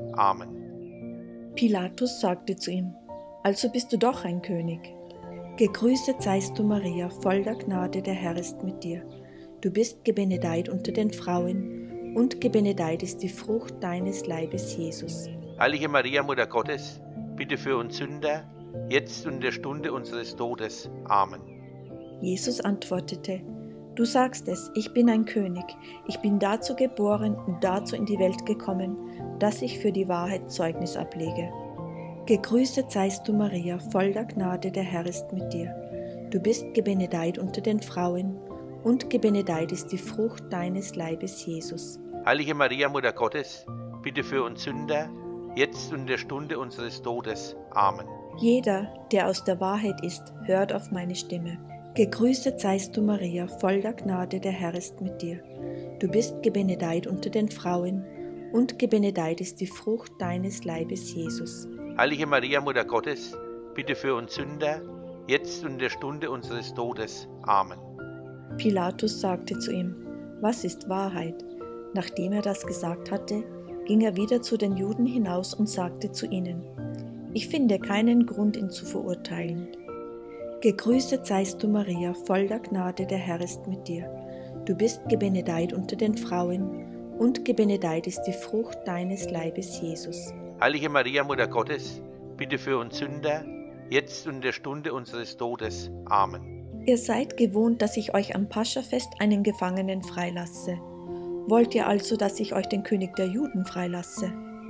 Amen. Pilatus sagte zu ihm: Also bist du doch ein König. Gegrüßet seist du, Maria, voll der Gnade, der Herr ist mit dir. Du bist gebenedeit unter den Frauen, und gebenedeit ist die Frucht deines Leibes, Jesus. Heilige Maria, Mutter Gottes, bitte für uns Sünder, jetzt und in der Stunde unseres Todes. Amen. Jesus antwortete: Du sagst es, ich bin ein König. Ich bin dazu geboren und dazu in die Welt gekommen, dass ich für die Wahrheit Zeugnis ablege. Gegrüßet seist du, Maria, voll der Gnade, der Herr ist mit dir. Du bist gebenedeit unter den Frauen, und gebenedeit ist die Frucht deines Leibes, Jesus. Heilige Maria, Mutter Gottes, bitte für uns Sünder, jetzt und in der Stunde unseres Todes. Amen. Jeder, der aus der Wahrheit ist, hört auf meine Stimme. Gegrüßet seist du, Maria, voll der Gnade, der Herr ist mit dir. Du bist gebenedeit unter den Frauen, und gebenedeit ist die Frucht deines Leibes, Jesus. Heilige Maria, Mutter Gottes, bitte für uns Sünder, jetzt und in der Stunde unseres Todes. Amen. Pilatus sagte zu ihm: Was ist Wahrheit? Nachdem er das gesagt hatte, ging er wieder zu den Juden hinaus und sagte zu ihnen: Ich finde keinen Grund, ihn zu verurteilen. Gegrüßet seist du, Maria, voll der Gnade, der Herr ist mit dir. Du bist gebenedeit unter den Frauen, und gebenedeit ist die Frucht deines Leibes, Jesus. Heilige Maria, Mutter Gottes, bitte für uns Sünder, jetzt und in der Stunde unseres Todes. Amen. Ihr seid gewohnt, dass ich euch am Paschafest einen Gefangenen freilasse. Wollt ihr also, dass ich euch den König der Juden freilasse?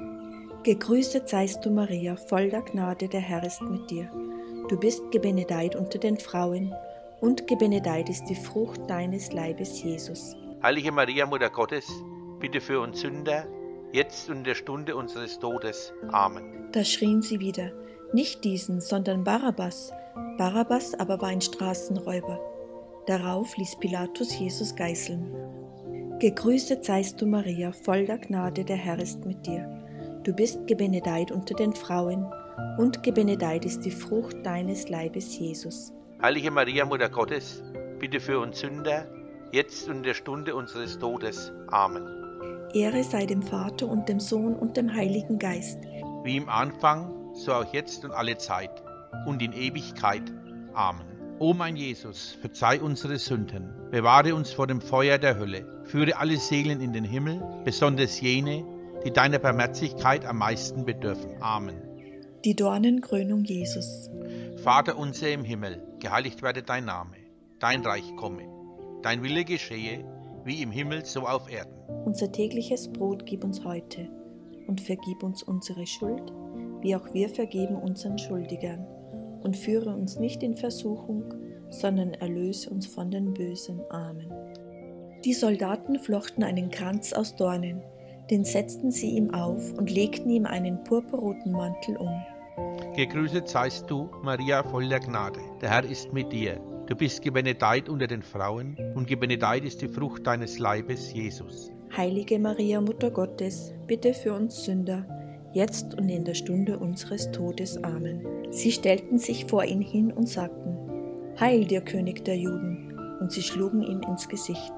Gegrüßet seist du, Maria, voll der Gnade, der Herr ist mit dir. Du bist gebenedeit unter den Frauen, und gebenedeit ist die Frucht deines Leibes, Jesus. Heilige Maria, Mutter Gottes, bitte für uns Sünder, jetzt und in der Stunde unseres Todes. Amen. Da schrien sie wieder: Nicht diesen, sondern Barabbas. Barabbas aber war ein Straßenräuber. Darauf ließ Pilatus Jesus geißeln. Gegrüßet seist du, Maria, voll der Gnade, der Herr ist mit dir. Du bist gebenedeit unter den Frauen, und gebenedeit ist die Frucht deines Leibes, Jesus. Heilige Maria, Mutter Gottes, bitte für uns Sünder, jetzt und in der Stunde unseres Todes. Amen. Ehre sei dem Vater und dem Sohn und dem Heiligen Geist. Wie im Anfang, so auch jetzt und alle Zeit und in Ewigkeit. Amen. O mein Jesus, verzeih unsere Sünden, bewahre uns vor dem Feuer der Hölle, führe alle Seelen in den Himmel, besonders jene, die deiner Barmherzigkeit am meisten bedürfen. Amen. Die Dornenkrönung Jesus. Vater unser im Himmel, geheiligt werde dein Name, dein Reich komme, dein Wille geschehe, wie im Himmel so auf Erden. Unser tägliches Brot gib uns heute und vergib uns unsere Schuld, wie auch wir vergeben unseren Schuldigern. Und führe uns nicht in Versuchung, sondern erlöse uns von den Bösen. Amen. Die Soldaten flochten einen Kranz aus Dornen, den setzten sie ihm auf und legten ihm einen purpurroten Mantel um. Gegrüßet seist du, Maria, voll der Gnade, der Herr ist mit dir. Du bist gebenedeit unter den Frauen, und gebenedeit ist die Frucht deines Leibes, Jesus. Heilige Maria, Mutter Gottes, bitte für uns Sünder, jetzt und in der Stunde unseres Todes. Amen. Sie stellten sich vor ihn hin und sagten: Heil dir, König der Juden! Und sie schlugen ihm ins Gesicht.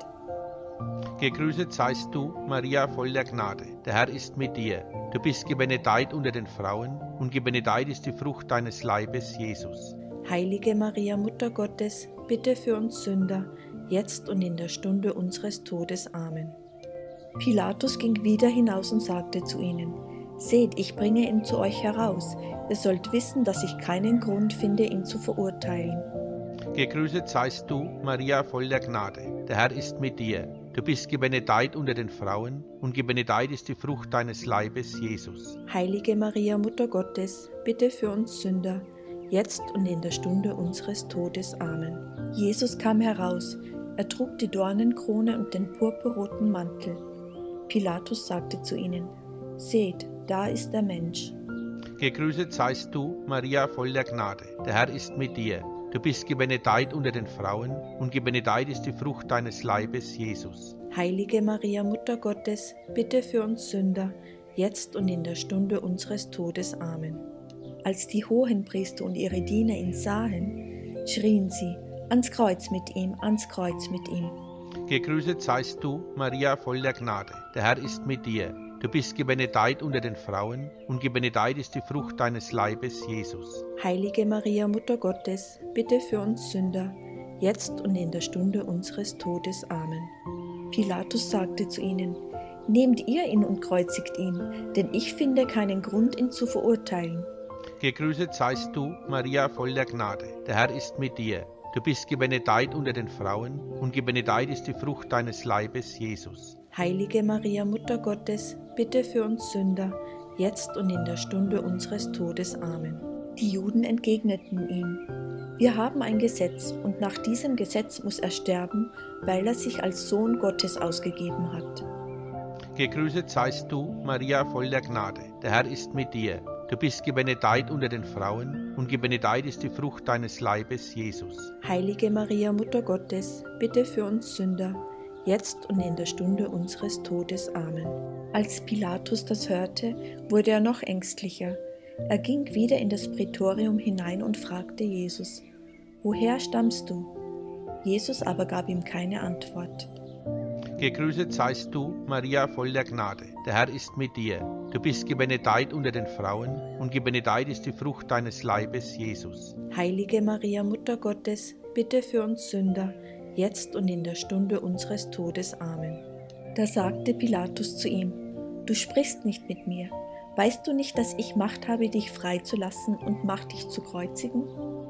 Gegrüßet seist du, Maria, voll der Gnade, der Herr ist mit dir. Du bist gebenedeit unter den Frauen, und gebenedeit ist die Frucht deines Leibes, Jesus. Heilige Maria, Mutter Gottes, bitte für uns Sünder, jetzt und in der Stunde unseres Todes. Amen. Pilatus ging wieder hinaus und sagte zu ihnen: Seht, ich bringe ihn zu euch heraus. Ihr sollt wissen, dass ich keinen Grund finde, ihn zu verurteilen. Gegrüßet seist du, Maria, voll der Gnade, der Herr ist mit dir. Du bist gebenedeit unter den Frauen, und gebenedeit ist die Frucht deines Leibes, Jesus. Heilige Maria, Mutter Gottes, bitte für uns Sünder, jetzt und in der Stunde unseres Todes. Amen. Jesus kam heraus, er trug die Dornenkrone und den purpurroten Mantel. Pilatus sagte zu ihnen: Seht, da ist der Mensch. Gegrüßet seist du, Maria, voll der Gnade, der Herr ist mit dir. Du bist gebenedeit unter den Frauen, und gebenedeit ist die Frucht deines Leibes, Jesus. Heilige Maria, Mutter Gottes, bitte für uns Sünder, jetzt und in der Stunde unseres Todes. Amen. Als die Hohenpriester und ihre Diener ihn sahen, schrien sie: Ans Kreuz mit ihm, ans Kreuz mit ihm. Gegrüßet seist du, Maria, voll der Gnade, der Herr ist mit dir. Du bist gebenedeit unter den Frauen, und gebenedeit ist die Frucht deines Leibes, Jesus. Heilige Maria, Mutter Gottes, bitte für uns Sünder, jetzt und in der Stunde unseres Todes. Amen. Pilatus sagte zu ihnen: Nehmt ihr ihn und kreuzigt ihn, denn ich finde keinen Grund, ihn zu verurteilen. Gegrüßet seist du, Maria, voll der Gnade, der Herr ist mit dir. Du bist gebenedeit unter den Frauen, und gebenedeit ist die Frucht deines Leibes, Jesus. Heilige Maria, Mutter Gottes, bitte für uns Sünder, jetzt und in der Stunde unseres Todes. Amen. Die Juden entgegneten ihm: Wir haben ein Gesetz, und nach diesem Gesetz muss er sterben, weil er sich als Sohn Gottes ausgegeben hat. Gegrüßet seist du, Maria, voll der Gnade, der Herr ist mit dir. Du bist gebenedeit unter den Frauen, und gebenedeit ist die Frucht deines Leibes, Jesus. Heilige Maria, Mutter Gottes, bitte für uns Sünder, jetzt und in der Stunde unseres Todes. Amen. Als Pilatus das hörte, wurde er noch ängstlicher. Er ging wieder in das Prätorium hinein und fragte Jesus: Woher stammst du? Jesus aber gab ihm keine Antwort. Gegrüßet seist du, Maria, voll der Gnade. Der Herr ist mit dir. Du bist gebenedeit unter den Frauen, und gebenedeit ist die Frucht deines Leibes, Jesus. Heilige Maria, Mutter Gottes, bitte für uns Sünder, jetzt und in der Stunde unseres Todes. Amen. Da sagte Pilatus zu ihm: Du sprichst nicht mit mir. Weißt du nicht, dass ich Macht habe, dich freizulassen und Macht, dich zu kreuzigen?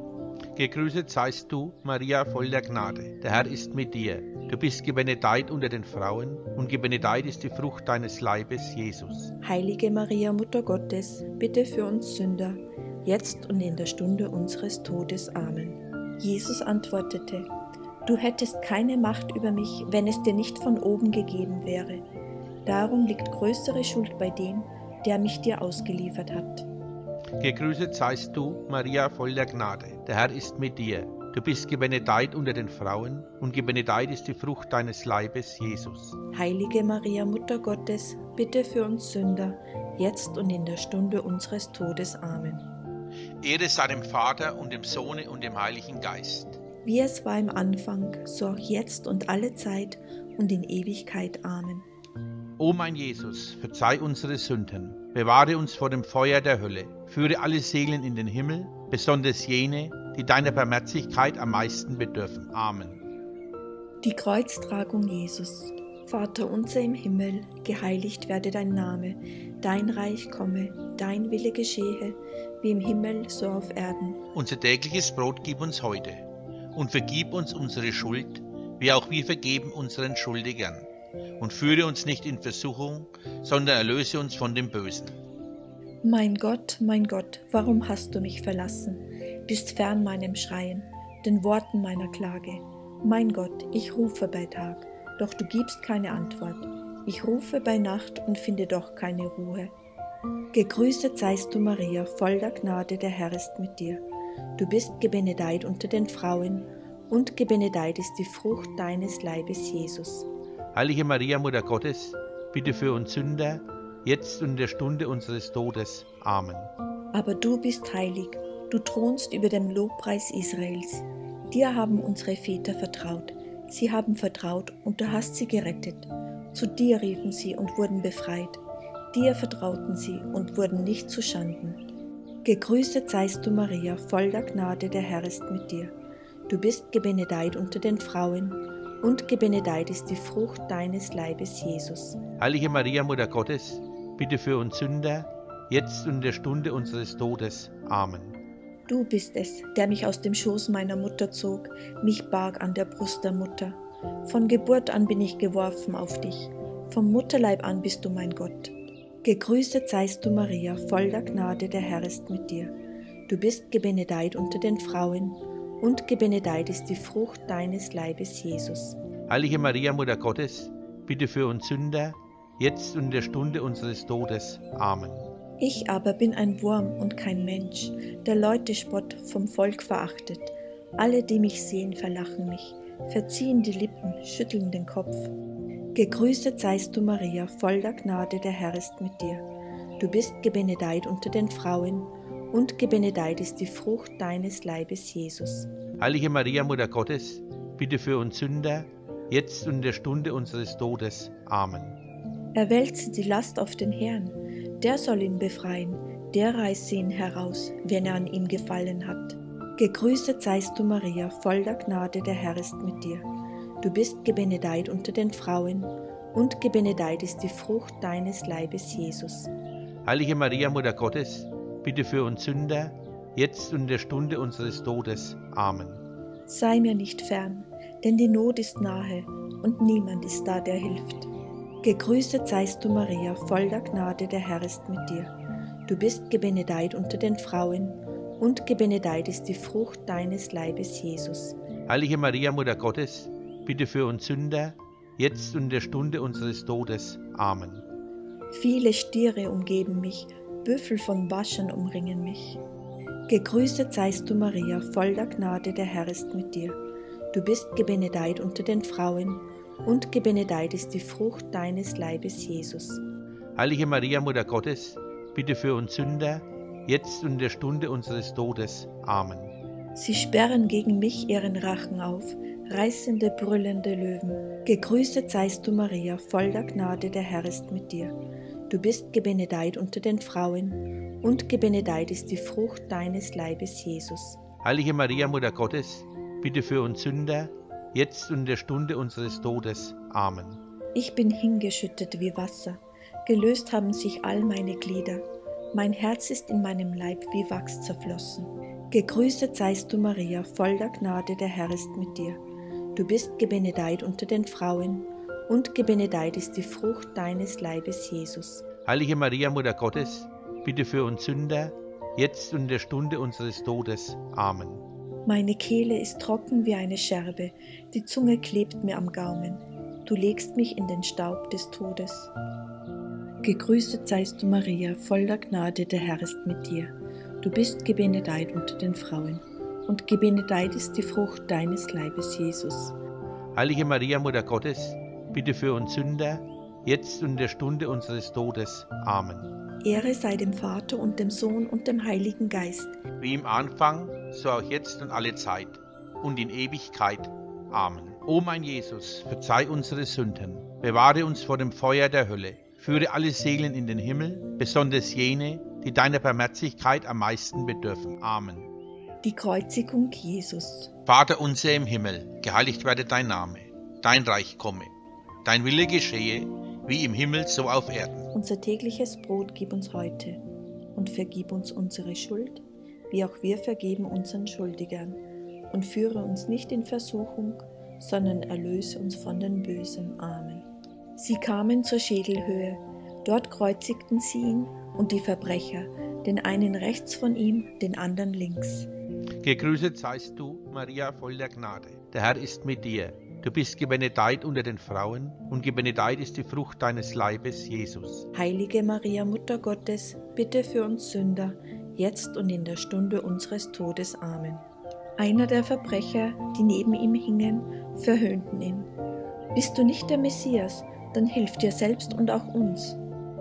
Gegrüßet seist du, Maria, voll der Gnade. Der Herr ist mit dir. Du bist gebenedeit unter den Frauen, und gebenedeit ist die Frucht deines Leibes, Jesus. Heilige Maria, Mutter Gottes, bitte für uns Sünder, jetzt und in der Stunde unseres Todes. Amen. Jesus antwortete: Du hättest keine Macht über mich, wenn es dir nicht von oben gegeben wäre. Darum liegt größere Schuld bei dem, der mich dir ausgeliefert hat. Gegrüßet seist du, Maria, voll der Gnade. Der Herr ist mit dir. Du bist gebenedeit unter den Frauen, und gebenedeit ist die Frucht deines Leibes, Jesus. Heilige Maria, Mutter Gottes, bitte für uns Sünder, jetzt und in der Stunde unseres Todes. Amen. Ehre sei dem Vater und dem Sohne und dem Heiligen Geist. Wie es war im Anfang, so auch jetzt und alle Zeit und in Ewigkeit. Amen. O mein Jesus, verzeih unsere Sünden, bewahre uns vor dem Feuer der Hölle, führe alle Seelen in den Himmel, besonders jene, die deiner Barmherzigkeit am meisten bedürfen. Amen. Die Kreuztragung Jesus. Vater unser im Himmel, geheiligt werde dein Name, dein Reich komme, dein Wille geschehe, wie im Himmel, so auf Erden. Unser tägliches Brot gib uns heute, und vergib uns unsere Schuld, wie auch wir vergeben unseren Schuldigern. Und führe uns nicht in Versuchung, sondern erlöse uns von dem Bösen. Mein Gott, mein Gott, warum hast du mich verlassen? Bist fern meinem Schreien, den Worten meiner Klage. Mein Gott, ich rufe bei Tag, doch du gibst keine Antwort. Ich rufe bei Nacht und finde doch keine Ruhe. Gegrüßet seist du, Maria, voll der Gnade, der Herr ist mit dir. Du bist gebenedeit unter den Frauen, und gebenedeit ist die Frucht deines Leibes, Jesus. Heilige Maria, Mutter Gottes, bitte für uns Sünder, jetzt und in der Stunde unseres Todes. Amen. Aber du bist heilig, du thronst über dem Lobpreis Israels. Dir haben unsere Väter vertraut, sie haben vertraut und du hast sie gerettet. Zu dir riefen sie und wurden befreit, dir vertrauten sie und wurden nicht zu Schanden. Gegrüßet seist du, Maria, voll der Gnade, der Herr ist mit dir. Du bist gebenedeit unter den Frauen, und gebenedeit ist die Frucht deines Leibes, Jesus. Heilige Maria, Mutter Gottes, bitte für uns Sünder, jetzt und in der Stunde unseres Todes. Amen. Du bist es, der mich aus dem Schoß meiner Mutter zog, mich barg an der Brust der Mutter. Von Geburt an bin ich geworfen auf dich, vom Mutterleib an bist du mein Gott. Gegrüßet seist du, Maria, voll der Gnade, der Herr ist mit dir. Du bist gebenedeit unter den Frauen, und gebenedeit ist die Frucht deines Leibes, Jesus. Heilige Maria, Mutter Gottes, bitte für uns Sünder, jetzt und in der Stunde unseres Todes. Amen. Ich aber bin ein Wurm und kein Mensch, der Leute Spott vom Volk verachtet. Alle, die mich sehen, verlachen mich, verziehen die Lippen, schütteln den Kopf. Gegrüßet seist du, Maria, voll der Gnade, der Herr ist mit dir. Du bist gebenedeit unter den Frauen, und gebenedeit ist die Frucht deines Leibes, Jesus. Heilige Maria, Mutter Gottes, bitte für uns Sünder, jetzt und in der Stunde unseres Todes. Amen. Er wälze die Last auf den Herrn, der soll ihn befreien, der reiße ihn heraus, wenn er an ihm gefallen hat. Gegrüßet seist du, Maria, voll der Gnade, der Herr ist mit dir. Du bist gebenedeit unter den Frauen, und gebenedeit ist die Frucht deines Leibes, Jesus. Heilige Maria, Mutter Gottes, bitte für uns Sünder, jetzt und in der Stunde unseres Todes. Amen. Sei mir nicht fern, denn die Not ist nahe, und niemand ist da, der hilft. Gegrüßet seist du, Maria, voll der Gnade, der Herr ist mit dir. Du bist gebenedeit unter den Frauen, und gebenedeit ist die Frucht deines Leibes, Jesus. Heilige Maria, Mutter Gottes, bitte für uns Sünder, jetzt und in der Stunde unseres Todes. Amen. Viele Stiere umgeben mich, Büffel von Baschan umringen mich. Gegrüßet seist du, Maria, voll der Gnade, der Herr ist mit dir. Du bist gebenedeit unter den Frauen, und gebenedeit ist die Frucht deines Leibes, Jesus. Heilige Maria, Mutter Gottes, bitte für uns Sünder, jetzt und in der Stunde unseres Todes. Amen. Sie sperren gegen mich ihren Rachen auf, reißende, brüllende Löwen. Gegrüßet seist du, Maria, voll der Gnade, der Herr ist mit dir. Du bist gebenedeit unter den Frauen, und gebenedeit ist die Frucht deines Leibes, Jesus. Heilige Maria, Mutter Gottes, bitte für uns Sünder, jetzt und in der Stunde unseres Todes. Amen. Ich bin hingeschüttet wie Wasser, gelöst haben sich all meine Glieder. Mein Herz ist in meinem Leib wie Wachs zerflossen. Gegrüßet seist du, Maria, voll der Gnade, der Herr ist mit dir. Du bist gebenedeit unter den Frauen, und gebenedeit ist die Frucht deines Leibes, Jesus. Heilige Maria, Mutter Gottes, bitte für uns Sünder, jetzt und in der Stunde unseres Todes. Amen. Meine Kehle ist trocken wie eine Scherbe, die Zunge klebt mir am Gaumen. Du legst mich in den Staub des Todes. Gegrüßet seist du, Maria, voll der Gnade, der Herr ist mit dir. Du bist gebenedeit unter den Frauen, und gebenedeit ist die Frucht deines Leibes, Jesus. Heilige Maria, Mutter Gottes, bitte für uns Sünder, jetzt und in der Stunde unseres Todes. Amen. Ehre sei dem Vater und dem Sohn und dem Heiligen Geist. Wie im Anfang, so auch jetzt und alle Zeit und in Ewigkeit. Amen. O mein Jesus, verzeih unsere Sünden, bewahre uns vor dem Feuer der Hölle, führe alle Seelen in den Himmel, besonders jene, die deiner Barmherzigkeit am meisten bedürfen. Amen. Die Kreuzigung Jesus. Vater unser im Himmel, geheiligt werde dein Name, dein Reich komme, dein Wille geschehe, wie im Himmel so auf Erden. Unser tägliches Brot gib uns heute und vergib uns unsere Schuld, wie auch wir vergeben unseren Schuldigern. Und führe uns nicht in Versuchung, sondern erlöse uns von den Bösen. Amen. Sie kamen zur Schädelhöhe, dort kreuzigten sie ihn und die Verbrecher, den einen rechts von ihm, den anderen links. Gegrüßet seist du, Maria, voll der Gnade. Der Herr ist mit dir. Du bist gebenedeit unter den Frauen, und gebenedeit ist die Frucht deines Leibes, Jesus. Heilige Maria, Mutter Gottes, bitte für uns Sünder, jetzt und in der Stunde unseres Todes. Amen. Einer der Verbrecher, die neben ihm hingen, verhöhnten ihn. Bist du nicht der Messias, dann hilf dir selbst und auch uns.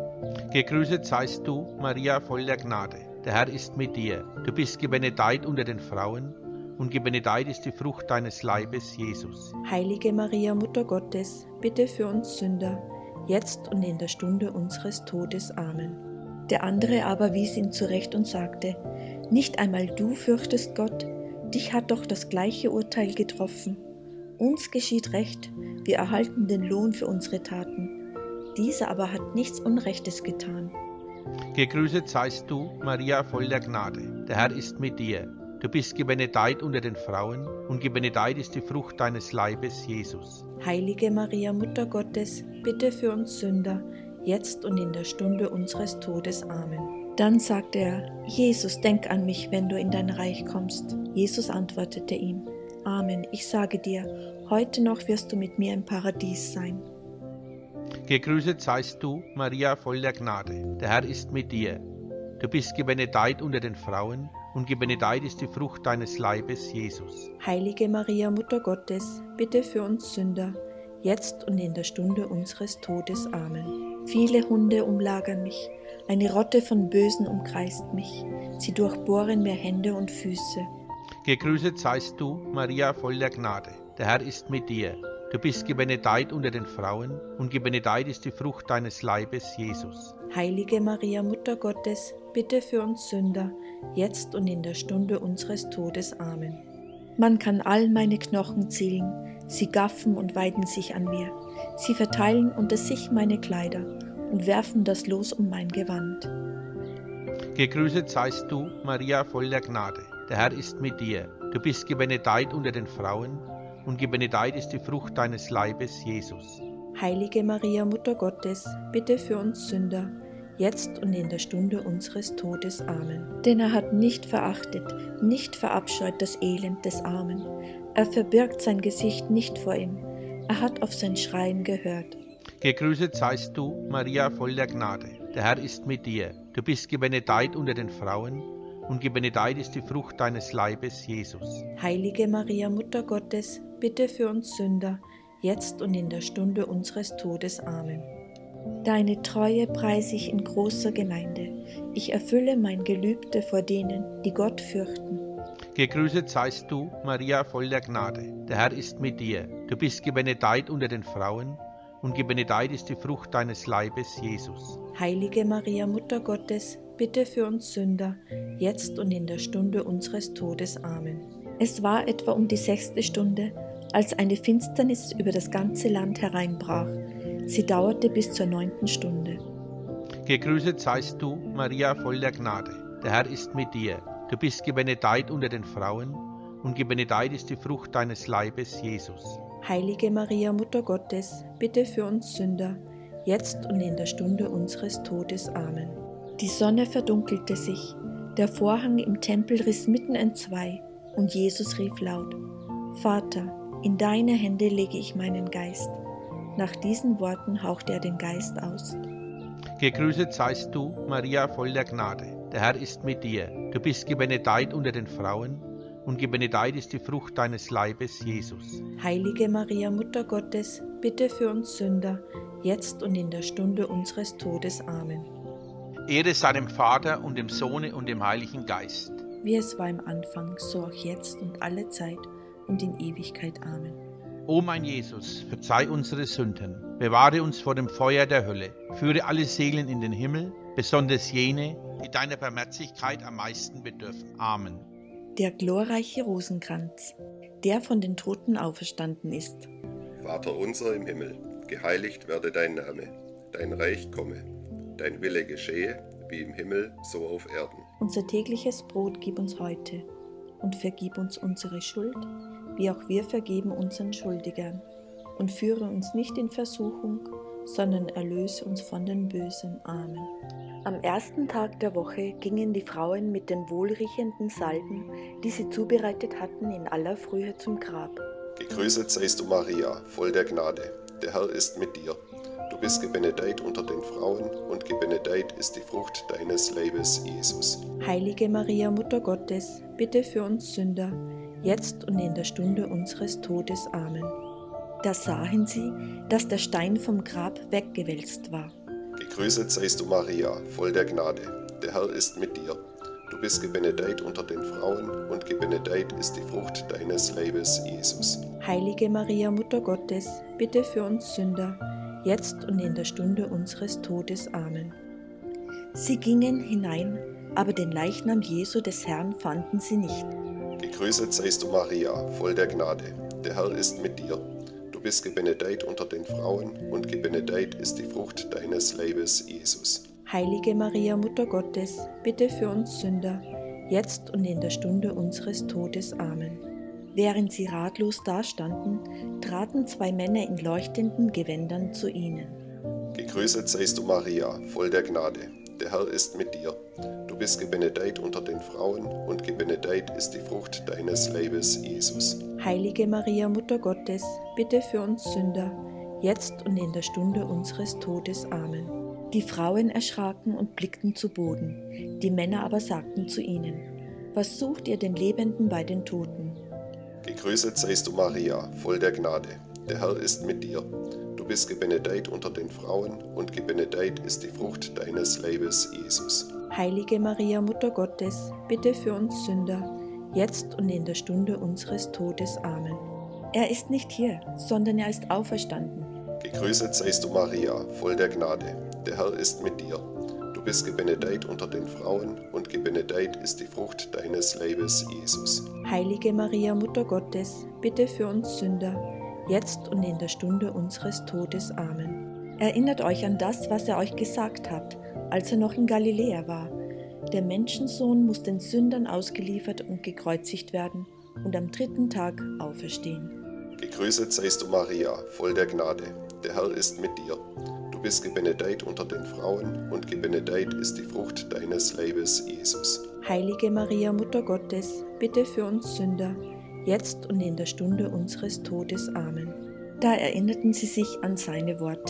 Gegrüßet seist du, Maria, voll der Gnade. Der Herr ist mit dir. Du bist gebenedeit unter den Frauen, und gebenedeit ist die Frucht deines Leibes, Jesus. Heilige Maria, Mutter Gottes, bitte für uns Sünder, jetzt und in der Stunde unseres Todes. Amen. Der andere aber wies ihn zurecht und sagte: Nicht einmal du fürchtest Gott, dich hat doch das gleiche Urteil getroffen. Uns geschieht Recht, wir erhalten den Lohn für unsere Taten. Dieser aber hat nichts Unrechtes getan. Gegrüßet seist du, Maria, voll der Gnade. Der Herr ist mit dir. Du bist gebenedeit unter den Frauen, und gebenedeit ist die Frucht deines Leibes, Jesus. Heilige Maria, Mutter Gottes, bitte für uns Sünder, jetzt und in der Stunde unseres Todes. Amen. Dann sagte er: Jesus, denk an mich, wenn du in dein Reich kommst. Jesus antwortete ihm: Amen, ich sage dir, heute noch wirst du mit mir im Paradies sein. Gegrüßet seist du, Maria, voll der Gnade. Der Herr ist mit dir. Du bist gebenedeit unter den Frauen, und gebenedeit ist die Frucht deines Leibes, Jesus. Heilige Maria, Mutter Gottes, bitte für uns Sünder, jetzt und in der Stunde unseres Todes. Amen. Viele Hunde umlagern mich, eine Rotte von Bösen umkreist mich, sie durchbohren mir Hände und Füße. Gegrüßet seist du, Maria, voll der Gnade. Der Herr ist mit dir. Du bist gebenedeit unter den Frauen, und gebenedeit ist die Frucht deines Leibes, Jesus. Heilige Maria, Mutter Gottes, bitte für uns Sünder, jetzt und in der Stunde unseres Todes. Amen. Man kann all meine Knochen zählen, sie gaffen und weiden sich an mir. Sie verteilen unter sich meine Kleider und werfen das Los um mein Gewand. Gegrüßet seist du, Maria, voll der Gnade. Der Herr ist mit dir. Du bist gebenedeit unter den Frauen, und gebenedeit ist die Frucht deines Leibes, Jesus. Heilige Maria, Mutter Gottes, bitte für uns Sünder, jetzt und in der Stunde unseres Todes. Amen. Denn er hat nicht verachtet, nicht verabscheut das Elend des Armen. Er verbirgt sein Gesicht nicht vor ihm. Er hat auf sein Schreien gehört. Gegrüßet seist du, Maria, voll der Gnade. der Herr ist mit dir. Du bist gebenedeit unter den Frauen, und gebenedeit ist die Frucht deines Leibes, Jesus. Heilige Maria, Mutter Gottes, bitte für uns Sünder, jetzt und in der Stunde unseres Todes. Amen. Deine Treue preise ich in großer Gemeinde. Ich erfülle mein Gelübde vor denen, die Gott fürchten. Gegrüßet seist du, Maria, voll der Gnade. Der Herr ist mit dir. Du bist gebenedeit unter den Frauen, und gebenedeit ist die Frucht deines Leibes, Jesus. Heilige Maria, Mutter Gottes, bitte für uns Sünder, jetzt und in der Stunde unseres Todes. Amen. Es war etwa um die sechste Stunde, als eine Finsternis über das ganze Land hereinbrach. Sie dauerte bis zur neunten Stunde. Gegrüßet seist du, Maria, voll der Gnade. Der Herr ist mit dir. Du bist gebenedeit unter den Frauen, und gebenedeit ist die Frucht deines Leibes, Jesus. Heilige Maria, Mutter Gottes, bitte für uns Sünder, jetzt und in der Stunde unseres Todes. Amen. Die Sonne verdunkelte sich, der Vorhang im Tempel riss mitten entzwei, und Jesus rief laut: Vater, in deine Hände lege ich meinen Geist. Nach diesen Worten hauchte er den Geist aus. Gegrüßet seist du, Maria, voll der Gnade. Der Herr ist mit dir. Du bist gebenedeit unter den Frauen, und gebenedeit ist die Frucht deines Leibes, Jesus. Heilige Maria, Mutter Gottes, bitte für uns Sünder, jetzt und in der Stunde unseres Todes. Amen. Ehre sei dem Vater und dem Sohne und dem Heiligen Geist. Wie es war im Anfang, so auch jetzt und alle Zeit und in Ewigkeit. Amen. O mein Jesus, verzeih unsere Sünden, bewahre uns vor dem Feuer der Hölle, führe alle Seelen in den Himmel, besonders jene, die deiner Barmherzigkeit am meisten bedürfen. Amen. Der glorreiche Rosenkranz, der von den Toten auferstanden ist. Vater unser im Himmel, geheiligt werde dein Name, dein Reich komme, dein Wille geschehe, wie im Himmel, so auf Erden. Unser tägliches Brot gib uns heute und vergib uns unsere Schuld, wie auch wir vergeben unseren Schuldigern. Und führe uns nicht in Versuchung, sondern erlöse uns von den Bösen. Amen. Am ersten Tag der Woche gingen die Frauen mit den wohlriechenden Salben, die sie zubereitet hatten, in aller Frühe zum Grab. Gegrüßet seist du, Maria, voll der Gnade. Der Herr ist mit dir. Du bist gebenedeit unter den Frauen, und gebenedeit ist die Frucht deines Leibes, Jesus. Heilige Maria, Mutter Gottes, bitte für uns Sünder, jetzt und in der Stunde unseres Todes. Amen. Da sahen sie, dass der Stein vom Grab weggewälzt war. Gegrüßet seist du, Maria, voll der Gnade. Der Herr ist mit dir. Du bist gebenedeit unter den Frauen, und gebenedeit ist die Frucht deines Leibes, Jesus. Heilige Maria, Mutter Gottes, bitte für uns Sünder, jetzt und in der Stunde unseres Todes. Amen. Sie gingen hinein, aber den Leichnam Jesu des Herrn fanden sie nicht. Gegrüßet seist du, Maria, voll der Gnade. Der Herr ist mit dir. Du bist gebenedeit unter den Frauen, und gebenedeit ist die Frucht deines Leibes, Jesus. Heilige Maria, Mutter Gottes, bitte für uns Sünder, jetzt und in der Stunde unseres Todes. Amen. Während sie ratlos dastanden, traten zwei Männer in leuchtenden Gewändern zu ihnen. Gegrüßet seist du, Maria, voll der Gnade. Der Herr ist mit dir. Du bist gebenedeit unter den Frauen, und gebenedeit ist die Frucht deines Leibes, Jesus. Heilige Maria, Mutter Gottes, bitte für uns Sünder, jetzt und in der Stunde unseres Todes. Amen. Die Frauen erschraken und blickten zu Boden. Die Männer aber sagten zu ihnen: Was sucht ihr den Lebenden bei den Toten? Gegrüßet seist du, Maria, voll der Gnade. Der Herr ist mit dir. Du bist gebenedeit unter den Frauen, und gebenedeit ist die Frucht deines Leibes, Jesus. Heilige Maria, Mutter Gottes, bitte für uns Sünder, jetzt und in der Stunde unseres Todes. Amen. Er ist nicht hier, sondern er ist auferstanden. Gegrüßet seist du, Maria, voll der Gnade. Der Herr ist mit dir. Du bist gebenedeit unter den Frauen, und gebenedeit ist die Frucht deines Leibes, Jesus. Heilige Maria, Mutter Gottes, bitte für uns Sünder, jetzt und in der Stunde unseres Todes. Amen. Erinnert euch an das, was er euch gesagt hat, als er noch in Galiläa war. Der Menschensohn muss den Sündern ausgeliefert und gekreuzigt werden und am dritten Tag auferstehen. Gegrüßet seist du, Maria, voll der Gnade. Der Herr ist mit dir. Du bist gebenedeit unter den Frauen, und gebenedeit ist die Frucht deines Leibes, Jesus. Heilige Maria, Mutter Gottes, bitte für uns Sünder, jetzt und in der Stunde unseres Todes. Amen. Da erinnerten sie sich an seine Worte: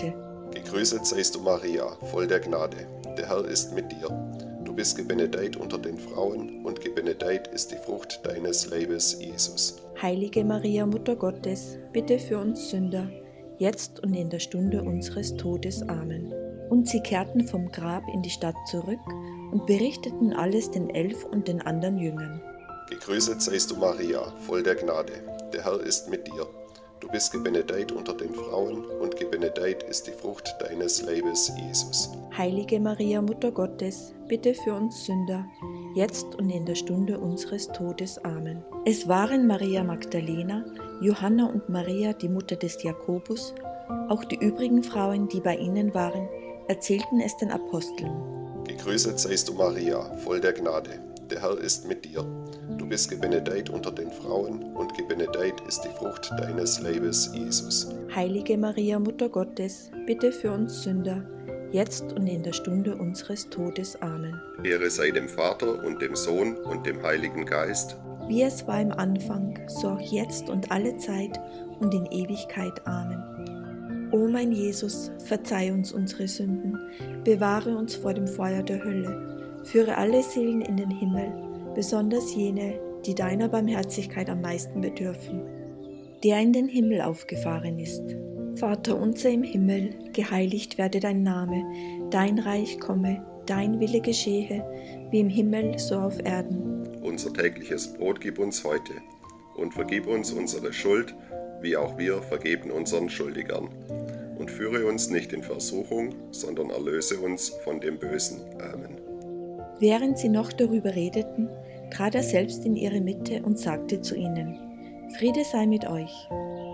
Gegrüßet seist du, Maria, voll der Gnade. Der Herr ist mit dir. Du bist gebenedeit unter den Frauen, und gebenedeit ist die Frucht deines Leibes, Jesus. Heilige Maria, Mutter Gottes, bitte für uns Sünder, jetzt und in der Stunde unseres Todes. Amen. Und sie kehrten vom Grab in die Stadt zurück und berichteten alles den Elf und den anderen Jüngern. Gegrüßet seist du, Maria, voll der Gnade. Der Herr ist mit dir. Du bist gebenedeit unter den Frauen, und gebenedeit ist die Frucht deines Leibes, Jesus. Heilige Maria, Mutter Gottes, bitte für uns Sünder, jetzt und in der Stunde unseres Todes. Amen. Es waren Maria Magdalena, Johanna und Maria, die Mutter des Jakobus, auch die übrigen Frauen, die bei ihnen waren, erzählten es den Aposteln. Gegrüßet seist du, Maria, voll der Gnade. Der Herr ist mit dir. Du bist gebenedeit unter den Frauen, und gebenedeit ist die Frucht deines Leibes, Jesus. Heilige Maria, Mutter Gottes, bitte für uns Sünder, jetzt und in der Stunde unseres Todes. Amen. Ehre sei dem Vater und dem Sohn und dem Heiligen Geist. Wie es war im Anfang, so auch jetzt und alle Zeit und in Ewigkeit. Amen. O mein Jesus, verzeih uns unsere Sünden, bewahre uns vor dem Feuer der Hölle, führe alle Seelen in den Himmel, besonders jene, die deiner Barmherzigkeit am meisten bedürfen. Der in den Himmel aufgefahren ist. Vater unser im Himmel, geheiligt werde dein Name, dein Reich komme, dein Wille geschehe, wie im Himmel so auf Erden. Unser tägliches Brot gib uns heute, und vergib uns unsere Schuld, wie auch wir vergeben unseren Schuldigern. Und führe uns nicht in Versuchung, sondern erlöse uns von dem Bösen. Amen. Während sie noch darüber redeten, trat er selbst in ihre Mitte und sagte zu ihnen: Friede sei mit euch.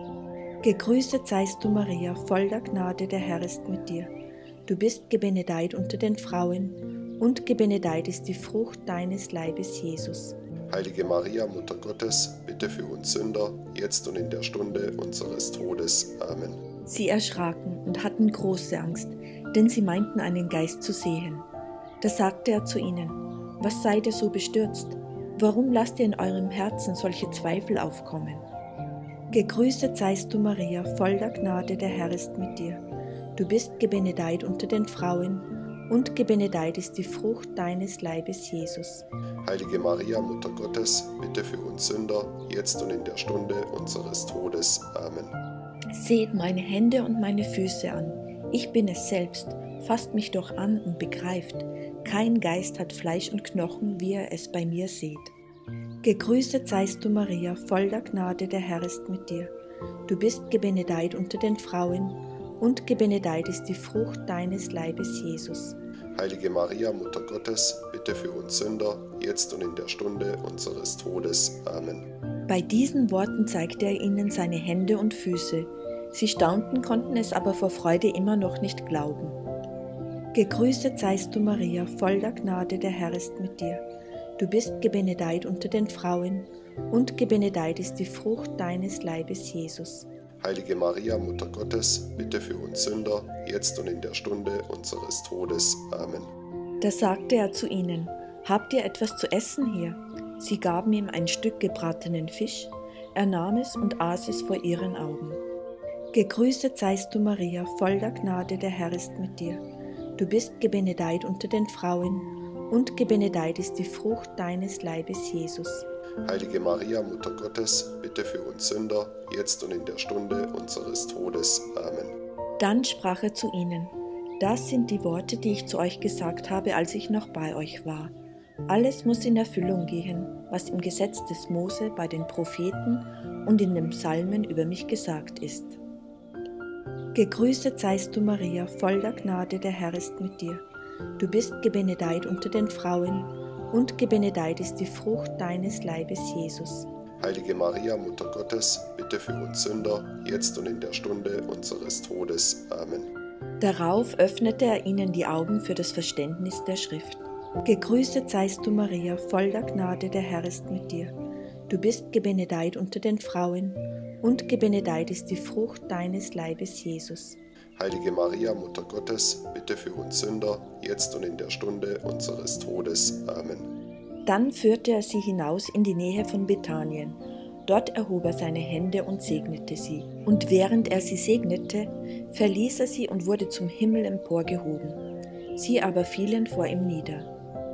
Gegrüßet seist du, Maria, voll der Gnade, der Herr ist mit dir. Du bist gebenedeit unter den Frauen, und gebenedeit ist die Frucht deines Leibes, Jesus. Heilige Maria, Mutter Gottes, bitte für uns Sünder, jetzt und in der Stunde unseres Todes. Amen. Sie erschraken und hatten große Angst, denn sie meinten, einen Geist zu sehen. Da sagte er zu ihnen: Was seid ihr so bestürzt? Warum lasst ihr in eurem Herzen solche Zweifel aufkommen? Gegrüßet seist du, Maria, voll der Gnade, der Herr ist mit dir. Du bist gebenedeit unter den Frauen, und gebenedeit ist die Frucht deines Leibes, Jesus. Heilige Maria, Mutter Gottes, bitte für uns Sünder, jetzt und in der Stunde unseres Todes. Amen. Seht meine Hände und meine Füße an. Ich bin es selbst. Fasst mich doch an und begreift. Kein Geist hat Fleisch und Knochen, wie ihr es bei mir seht. Gegrüßet seist du, Maria, voll der Gnade, der Herr ist mit dir. Du bist gebenedeit unter den Frauen, und gebenedeit ist die Frucht deines Leibes, Jesus. Heilige Maria, Mutter Gottes, bitte für uns Sünder, jetzt und in der Stunde unseres Todes. Amen. Bei diesen Worten zeigte er ihnen seine Hände und Füße. Sie staunten, konnten es aber vor Freude immer noch nicht glauben. Gegrüßet seist du, Maria, voll der Gnade, der Herr ist mit dir. Du bist gebenedeit unter den Frauen, und gebenedeit ist die Frucht deines Leibes, Jesus. Heilige Maria, Mutter Gottes, bitte für uns Sünder, jetzt und in der Stunde unseres Todes. Amen. Da sagte er zu ihnen: Habt ihr etwas zu essen hier? Sie gaben ihm ein Stück gebratenen Fisch. Er nahm es und aß es vor ihren Augen. Gegrüßet seist du, Maria, voll der Gnade, der Herr ist mit dir. Du bist gebenedeit unter den Frauen, und gebenedeit ist die Frucht deines Leibes, Jesus. Heilige Maria, Mutter Gottes, bitte für uns Sünder, jetzt und in der Stunde unseres Todes. Amen. Dann sprach er zu ihnen: Das sind die Worte, die ich zu euch gesagt habe, als ich noch bei euch war. Alles muss in Erfüllung gehen, was im Gesetz des Mose, bei den Propheten und in den Psalmen über mich gesagt ist. Gegrüßet seist du, Maria, voll der Gnade, der Herr ist mit dir. Du bist gebenedeit unter den Frauen, und gebenedeit ist die Frucht deines Leibes, Jesus. Heilige Maria, Mutter Gottes, bitte für uns Sünder, jetzt und in der Stunde unseres Todes. Amen. Darauf öffnete er ihnen die Augen für das Verständnis der Schrift. Gegrüßet seist du, Maria, voll der Gnade, der Herr ist mit dir. Du bist gebenedeit unter den Frauen, und gebenedeit ist die Frucht deines Leibes, Jesus. Heilige Maria, Mutter Gottes, bitte für uns Sünder, jetzt und in der Stunde unseres Todes. Amen. Dann führte er sie hinaus in die Nähe von Bethanien, Dort erhob er seine Hände und segnete sie. Und während er sie segnete, verließ er sie und wurde zum Himmel emporgehoben. Sie aber fielen vor ihm nieder.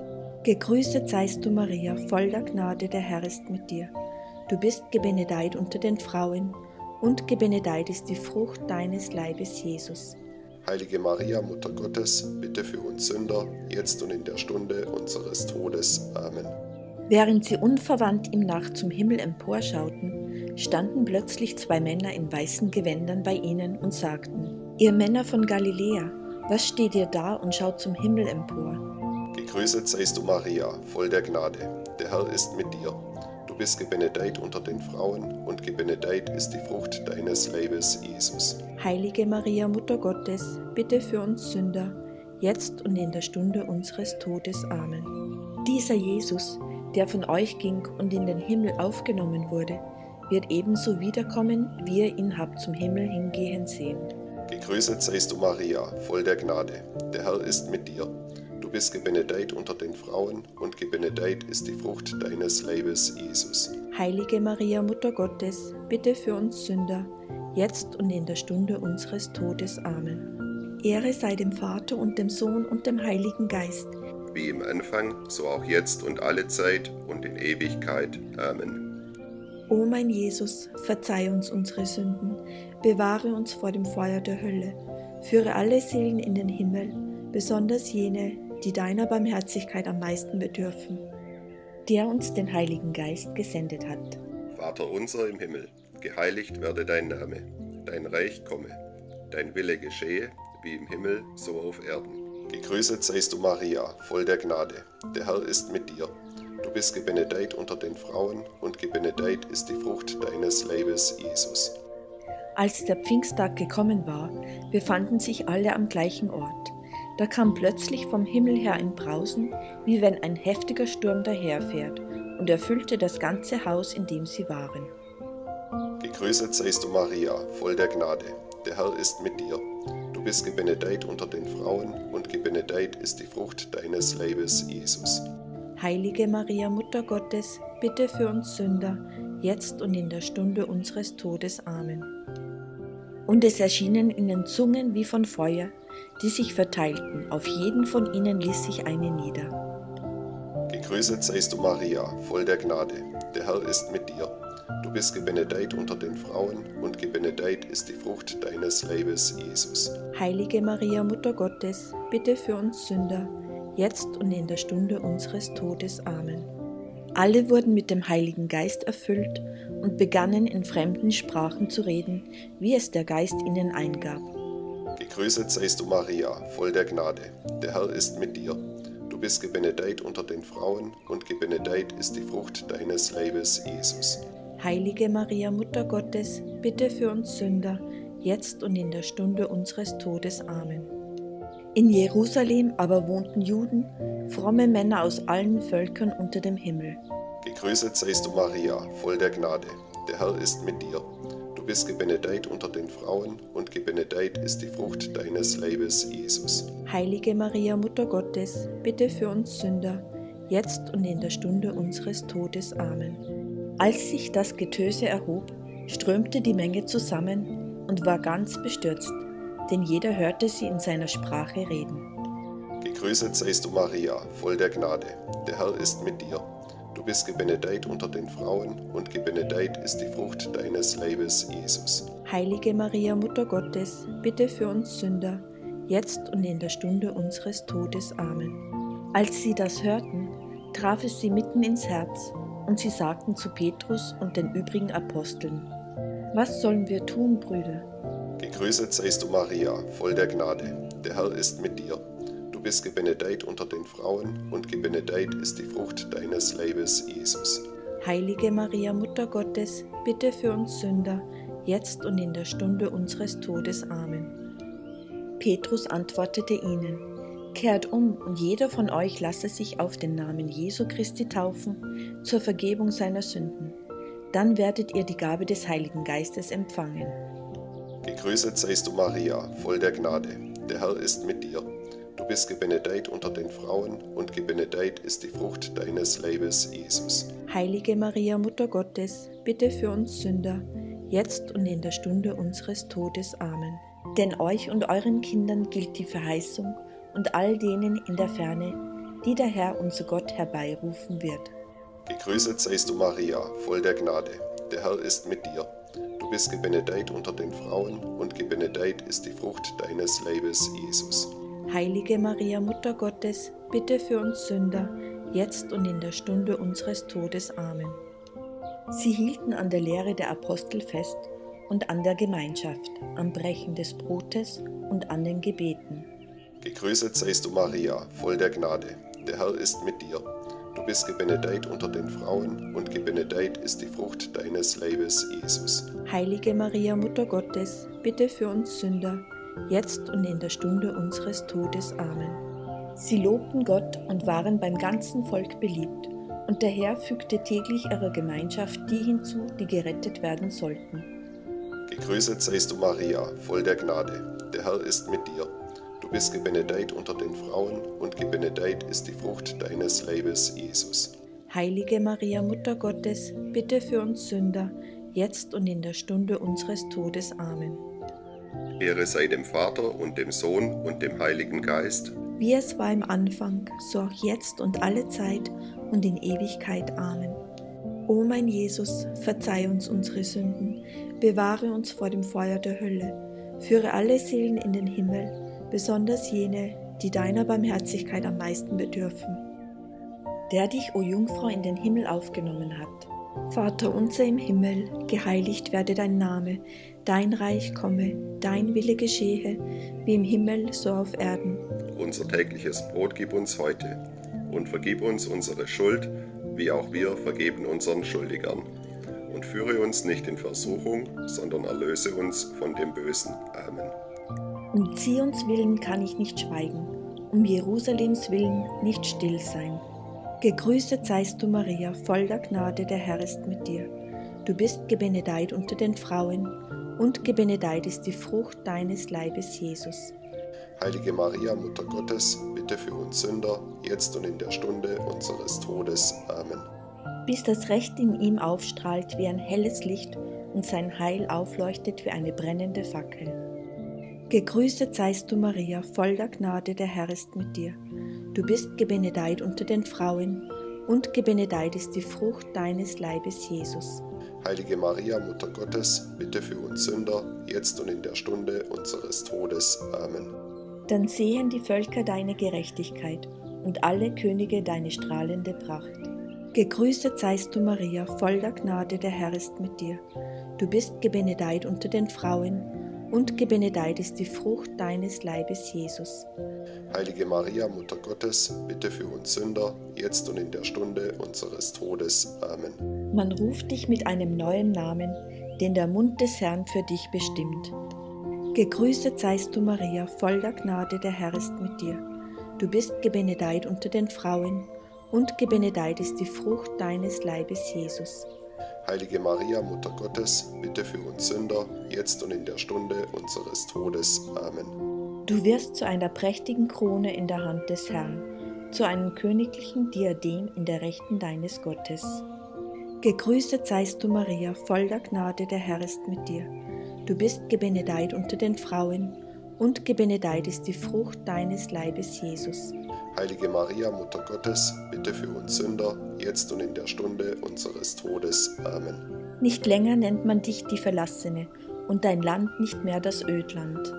Gegrüßet seist du, Maria, voll der Gnade, der Herr ist mit dir. Du bist gebenedeit unter den Frauen, und gebenedeit ist die Frucht deines Leibes, Jesus. Heilige Maria, Mutter Gottes, bitte für uns Sünder, jetzt und in der Stunde unseres Todes. Amen. Während sie unverwandt im Nacht zum Himmel emporschauten, standen plötzlich zwei Männer in weißen Gewändern bei ihnen und sagten: Ihr Männer von Galiläa, was steht ihr da und schaut zum Himmel empor? Gegrüßet seist du, Maria, voll der Gnade, der Herr ist mit dir. Du bist gebenedeit unter den Frauen, und gebenedeit ist die Frucht deines Leibes, Jesus. Heilige Maria, Mutter Gottes, bitte für uns Sünder, jetzt und in der Stunde unseres Todes. Amen. Dieser Jesus, der von euch ging und in den Himmel aufgenommen wurde, wird ebenso wiederkommen, wie ihr ihn habt zum Himmel hingehen sehen. Gegrüßet seist du, Maria, voll der Gnade, der Herr ist mit dir. Du bist gebenedeit unter den Frauen, und gebenedeit ist die Frucht deines Leibes, Jesus. Heilige Maria, Mutter Gottes, bitte für uns Sünder, jetzt und in der Stunde unseres Todes. Amen. Ehre sei dem Vater und dem Sohn und dem Heiligen Geist, wie im Anfang, so auch jetzt und alle Zeit und in Ewigkeit. Amen. O mein Jesus, verzeih uns unsere Sünden, bewahre uns vor dem Feuer der Hölle, führe alle Seelen in den Himmel, besonders jene, die deiner Barmherzigkeit am meisten bedürfen, der uns den Heiligen Geist gesendet hat. Vater unser im Himmel, geheiligt werde dein Name, dein Reich komme, dein Wille geschehe, wie im Himmel, so auf Erden. Gegrüßet seist du, Maria, voll der Gnade, der Herr ist mit dir. Du bist gebenedeit unter den Frauen, und gebenedeit ist die Frucht deines Leibes, Jesus. Als der Pfingsttag gekommen war, befanden sich alle am gleichen Ort. Da kam plötzlich vom Himmel her ein Brausen, wie wenn ein heftiger Sturm daherfährt, und erfüllte das ganze Haus, in dem sie waren. Gegrüßet seist du, Maria, voll der Gnade, der Herr ist mit dir. Du bist gebenedeit unter den Frauen, und gebenedeit ist die Frucht deines Leibes, Jesus. Heilige Maria, Mutter Gottes, bitte für uns Sünder, jetzt und in der Stunde unseres Todes. Amen. Und es erschienen ihnen Zungen wie von Feuer, die sich verteilten, auf jeden von ihnen ließ sich eine nieder. Gegrüßet seist du, Maria, voll der Gnade, der Herr ist mit dir. Du bist gebenedeit unter den Frauen, und gebenedeit ist die Frucht deines Leibes, Jesus. Heilige Maria, Mutter Gottes, bitte für uns Sünder, jetzt und in der Stunde unseres Todes. Amen. Alle wurden mit dem Heiligen Geist erfüllt und begannen in fremden Sprachen zu reden, wie es der Geist ihnen eingab. Gegrüßet seist du, Maria, voll der Gnade, der Herr ist mit dir. Du bist gebenedeit unter den Frauen, und gebenedeit ist die Frucht deines Leibes, Jesus. Heilige Maria, Mutter Gottes, bitte für uns Sünder, jetzt und in der Stunde unseres Todes. Amen. In Jerusalem aber wohnten Juden, fromme Männer aus allen Völkern unter dem Himmel. Gegrüßet seist du, Maria, voll der Gnade, der Herr ist mit dir. Du bist gebenedeit unter den Frauen, und gebenedeit ist die Frucht deines Leibes, Jesus. Heilige Maria, Mutter Gottes, bitte für uns Sünder, jetzt und in der Stunde unseres Todes. Amen. Als sich das Getöse erhob, strömte die Menge zusammen und war ganz bestürzt, denn jeder hörte sie in seiner Sprache reden. Gegrüßet seist du, Maria, voll der Gnade, der Herr ist mit dir. Du bist gebenedeit unter den Frauen, und gebenedeit ist die Frucht deines Leibes, Jesus. Heilige Maria, Mutter Gottes, bitte für uns Sünder, jetzt und in der Stunde unseres Todes. Amen. Als sie das hörten, traf es sie mitten ins Herz, und sie sagten zu Petrus und den übrigen Aposteln: Was sollen wir tun, Brüder? Gegrüßet seist du, Maria, voll der Gnade, der Herr ist mit dir. Du bist gebenedeit unter den Frauen, und gebenedeit ist die Frucht deines Leibes, Jesus. Heilige Maria, Mutter Gottes, bitte für uns Sünder, jetzt und in der Stunde unseres Todes. Amen. Petrus antwortete ihnen: Kehrt um, und jeder von euch lasse sich auf den Namen Jesu Christi taufen, zur Vergebung seiner Sünden. Dann werdet ihr die Gabe des Heiligen Geistes empfangen. Gegrüßet seist du, Maria, voll der Gnade, der Herr ist mit dir. Du bist gebenedeit unter den Frauen, und gebenedeit ist die Frucht deines Leibes, Jesus. Heilige Maria, Mutter Gottes, bitte für uns Sünder, jetzt und in der Stunde unseres Todes. Amen. Denn euch und euren Kindern gilt die Verheißung und all denen in der Ferne, die der Herr unser Gott herbeirufen wird. Gegrüßet seist du, Maria, voll der Gnade. Der Herr ist mit dir. Du bist gebenedeit unter den Frauen, und gebenedeit ist die Frucht deines Leibes, Jesus. Heilige Maria, Mutter Gottes, bitte für uns Sünder, jetzt und in der Stunde unseres Todes. Amen. Sie hielten an der Lehre der Apostel fest und an der Gemeinschaft, am Brechen des Brotes und an den Gebeten. Gegrüßet seist du, Maria, voll der Gnade. Der Herr ist mit dir. Du bist gebenedeit unter den Frauen, und gebenedeit ist die Frucht deines Leibes, Jesus. Heilige Maria, Mutter Gottes, bitte für uns Sünder, jetzt und in der Stunde unseres Todes. Amen. Sie lobten Gott und waren beim ganzen Volk beliebt, und der Herr fügte täglich ihrer Gemeinschaft die hinzu, die gerettet werden sollten. Gegrüßet seist du, Maria, voll der Gnade. Der Herr ist mit dir. Du bist gebenedeit unter den Frauen, und gebenedeit ist die Frucht deines Leibes, Jesus. Heilige Maria, Mutter Gottes, bitte für uns Sünder, jetzt und in der Stunde unseres Todes. Amen. Ehre sei dem Vater und dem Sohn und dem Heiligen Geist, wie es war im Anfang, so auch jetzt und alle Zeit und in Ewigkeit. Amen. O mein Jesus, verzeih uns unsere Sünden, bewahre uns vor dem Feuer der Hölle, führe alle Seelen in den Himmel, besonders jene, die deiner Barmherzigkeit am meisten bedürfen. Der dich, o Jungfrau, in den Himmel aufgenommen hat. Vater unser im Himmel, geheiligt werde dein Name, dein Reich komme, dein Wille geschehe, wie im Himmel so auf Erden. Unser tägliches Brot gib uns heute, und vergib uns unsere Schuld, wie auch wir vergeben unseren Schuldigern. Und führe uns nicht in Versuchung, sondern erlöse uns von dem Bösen. Amen. Um Zions willen kann ich nicht schweigen, um Jerusalems willen nicht still sein. Gegrüßet seist du, Maria, voll der Gnade, der Herr ist mit dir. Du bist gebenedeit unter den Frauen, und gebenedeit ist die Frucht deines Leibes, Jesus. Heilige Maria, Mutter Gottes, bitte für uns Sünder, jetzt und in der Stunde unseres Todes. Amen. Bis das Recht in ihm aufstrahlt wie ein helles Licht und sein Heil aufleuchtet wie eine brennende Fackel. Gegrüßet seist du, Maria, voll der Gnade, der Herr ist mit dir. Du bist gebenedeit unter den Frauen, und gebenedeit ist die Frucht deines Leibes, Jesus. Heilige Maria, Mutter Gottes, bitte für uns Sünder, jetzt und in der Stunde unseres Todes. Amen. Dann sehen die Völker deine Gerechtigkeit und alle Könige deine strahlende Pracht. Gegrüßet seist du, Maria, voll der Gnade, der Herr ist mit dir. Du bist gebenedeit unter den Frauen, und gebenedeit ist die Frucht deines Leibes, Jesus. Heilige Maria, Mutter Gottes, bitte für uns Sünder, jetzt und in der Stunde unseres Todes. Amen. Man ruft dich mit einem neuen Namen, den der Mund des Herrn für dich bestimmt. Gegrüßet seist du, Maria, voll der Gnade, der Herr ist mit dir. Du bist gebenedeit unter den Frauen, und gebenedeit ist die Frucht deines Leibes, Jesus. Heilige Maria, Mutter Gottes, bitte für uns Sünder, jetzt und in der Stunde unseres Todes. Amen. Du wirst zu einer prächtigen Krone in der Hand des Herrn, zu einem königlichen Diadem in der Rechten deines Gottes. Gegrüßet seist du, Maria, voll der Gnade, der Herr ist mit dir. Du bist gebenedeit unter den Frauen, und gebenedeit ist die Frucht deines Leibes, Jesus. Heilige Maria, Mutter Gottes, bitte für uns Sünder, jetzt und in der Stunde unseres Todes. Amen. Nicht länger nennt man dich die Verlassene und dein Land nicht mehr das Ödland.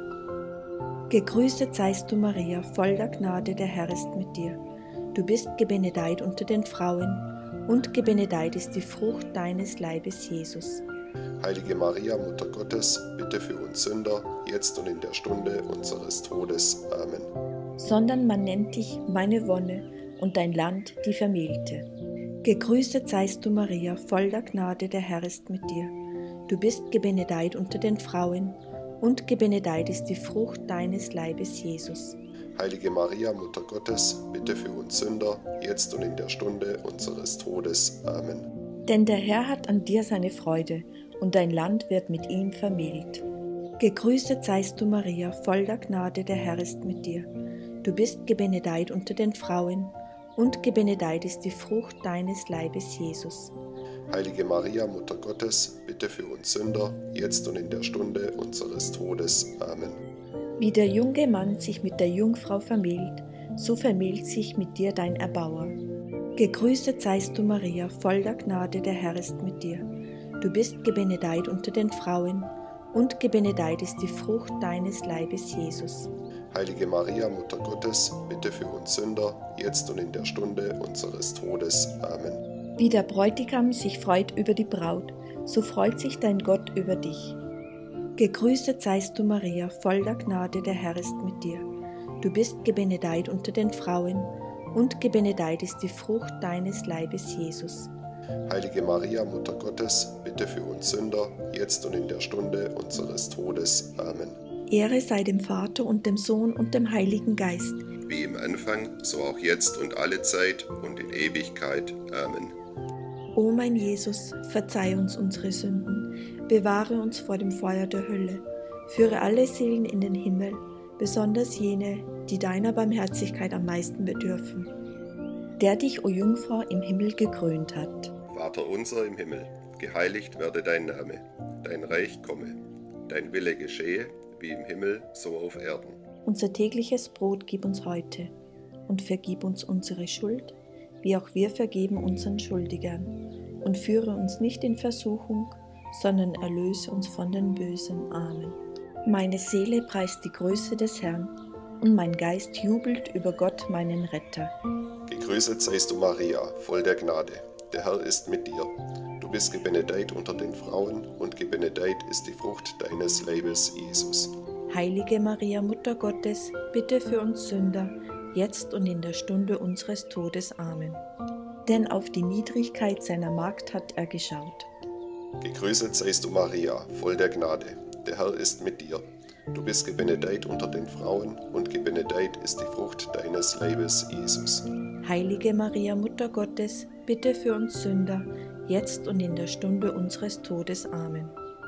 Gegrüßet seist du, Maria, voll der Gnade, der Herr ist mit dir. Du bist gebenedeit unter den Frauen, und gebenedeit ist die Frucht deines Leibes, Jesus. Heilige Maria, Mutter Gottes, bitte für uns Sünder, jetzt und in der Stunde unseres Todes. Amen. Sondern man nennt dich meine Wonne und dein Land die Vermählte. Gegrüßet seist du, Maria, voll der Gnade, der Herr ist mit dir. Du bist gebenedeit unter den Frauen, und gebenedeit ist die Frucht deines Leibes, Jesus. Heilige Maria, Mutter Gottes, bitte für uns Sünder, jetzt und in der Stunde unseres Todes. Amen. Denn der Herr hat an dir seine Freude, und dein Land wird mit ihm vermählt. Gegrüßet seist du, Maria, voll der Gnade, der Herr ist mit dir. Du bist gebenedeit unter den Frauen, und gebenedeit ist die Frucht deines Leibes, Jesus. Heilige Maria, Mutter Gottes, bitte für uns Sünder, jetzt und in der Stunde unseres Todes. Amen. Wie der junge Mann sich mit der Jungfrau vermählt, so vermählt sich mit dir dein Erbauer. Gegrüßet seist du, Maria, voll der Gnade, der Herr ist mit dir. Du bist gebenedeit unter den Frauen, und gebenedeit ist die Frucht deines Leibes, Jesus. Heilige Maria, Mutter Gottes, bitte für uns Sünder, jetzt und in der Stunde unseres Todes. Amen. Wie der Bräutigam sich freut über die Braut, so freut sich dein Gott über dich. Gegrüßet seist du, Maria, voll der Gnade, der Herr ist mit dir. Du bist gebenedeit unter den Frauen, und gebenedeit ist die Frucht deines Leibes, Jesus. Heilige Maria, Mutter Gottes, bitte für uns Sünder, jetzt und in der Stunde unseres Todes. Amen. Ehre sei dem Vater und dem Sohn und dem Heiligen Geist. Wie im Anfang, so auch jetzt und alle Zeit und in Ewigkeit. Amen. O mein Jesus, verzeih uns unsere Sünden, bewahre uns vor dem Feuer der Hölle, führe alle Seelen in den Himmel, besonders jene, die deiner Barmherzigkeit am meisten bedürfen. Der dich, o Jungfrau, im Himmel gekrönt hat. Vater unser im Himmel, geheiligt werde dein Name, dein Reich komme, dein Wille geschehe, wie im Himmel, so auf Erden. Unser tägliches Brot gib uns heute und vergib uns unsere Schuld, wie auch wir vergeben unseren Schuldigern. Und führe uns nicht in Versuchung, sondern erlöse uns von den Bösen. Amen. Meine Seele preist die Größe des Herrn, und mein Geist jubelt über Gott, meinen Retter. Gegrüßet seist du, Maria, voll der Gnade. Der Herr ist mit dir. Du bist gebenedeit unter den Frauen, und gebenedeit ist die Frucht deines Leibes, Jesus. Heilige Maria, Mutter Gottes, bitte für uns Sünder, jetzt und in der Stunde unseres Todes. Amen. Denn auf die Niedrigkeit seiner Magd hat er geschaut. Gegrüßet seist du, Maria, voll der Gnade. Der Herr ist mit dir. Du bist gebenedeit unter den Frauen, und gebenedeit ist die Frucht deines Leibes, Jesus. Heilige Maria, Mutter Gottes, bitte für uns Sünder, jetzt und in der Stunde unseres Todes. Amen.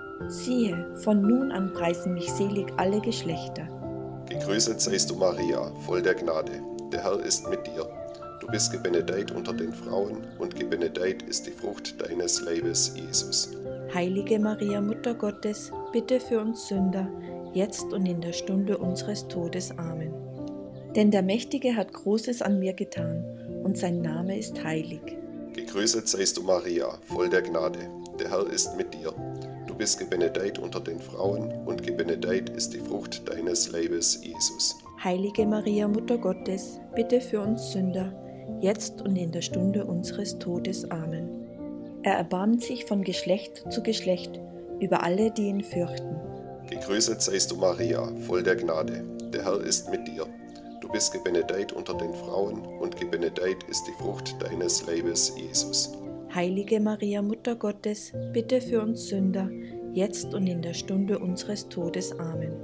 Siehe, von nun an preisen mich selig alle Geschlechter. Gegrüßet seist du, Maria, voll der Gnade. Der Herr ist mit dir. Du bist gebenedeit unter den Frauen, und gebenedeit ist die Frucht deines Leibes, Jesus. Heilige Maria, Mutter Gottes, bitte für uns Sünder, jetzt und in der Stunde unseres Todes. Amen. Denn der Mächtige hat Großes an mir getan, und sein Name ist heilig. Gegrüßet seist du, Maria, voll der Gnade. Der Herr ist mit dir. Du bist gebenedeit unter den Frauen, und gebenedeit ist die Frucht deines Leibes, Jesus. Heilige Maria, Mutter Gottes, bitte für uns Sünder, jetzt und in der Stunde unseres Todes. Amen. Er erbarmt sich von Geschlecht zu Geschlecht über alle, die ihn fürchten. Gegrüßet seist du, Maria, voll der Gnade. Der Herr ist mit dir. Du bist gebenedeit unter den Frauen, und gebenedeit ist die Frucht deines Leibes, Jesus. Heilige Maria, Mutter Gottes, bitte für uns Sünder, jetzt und in der Stunde unseres Todes. Amen.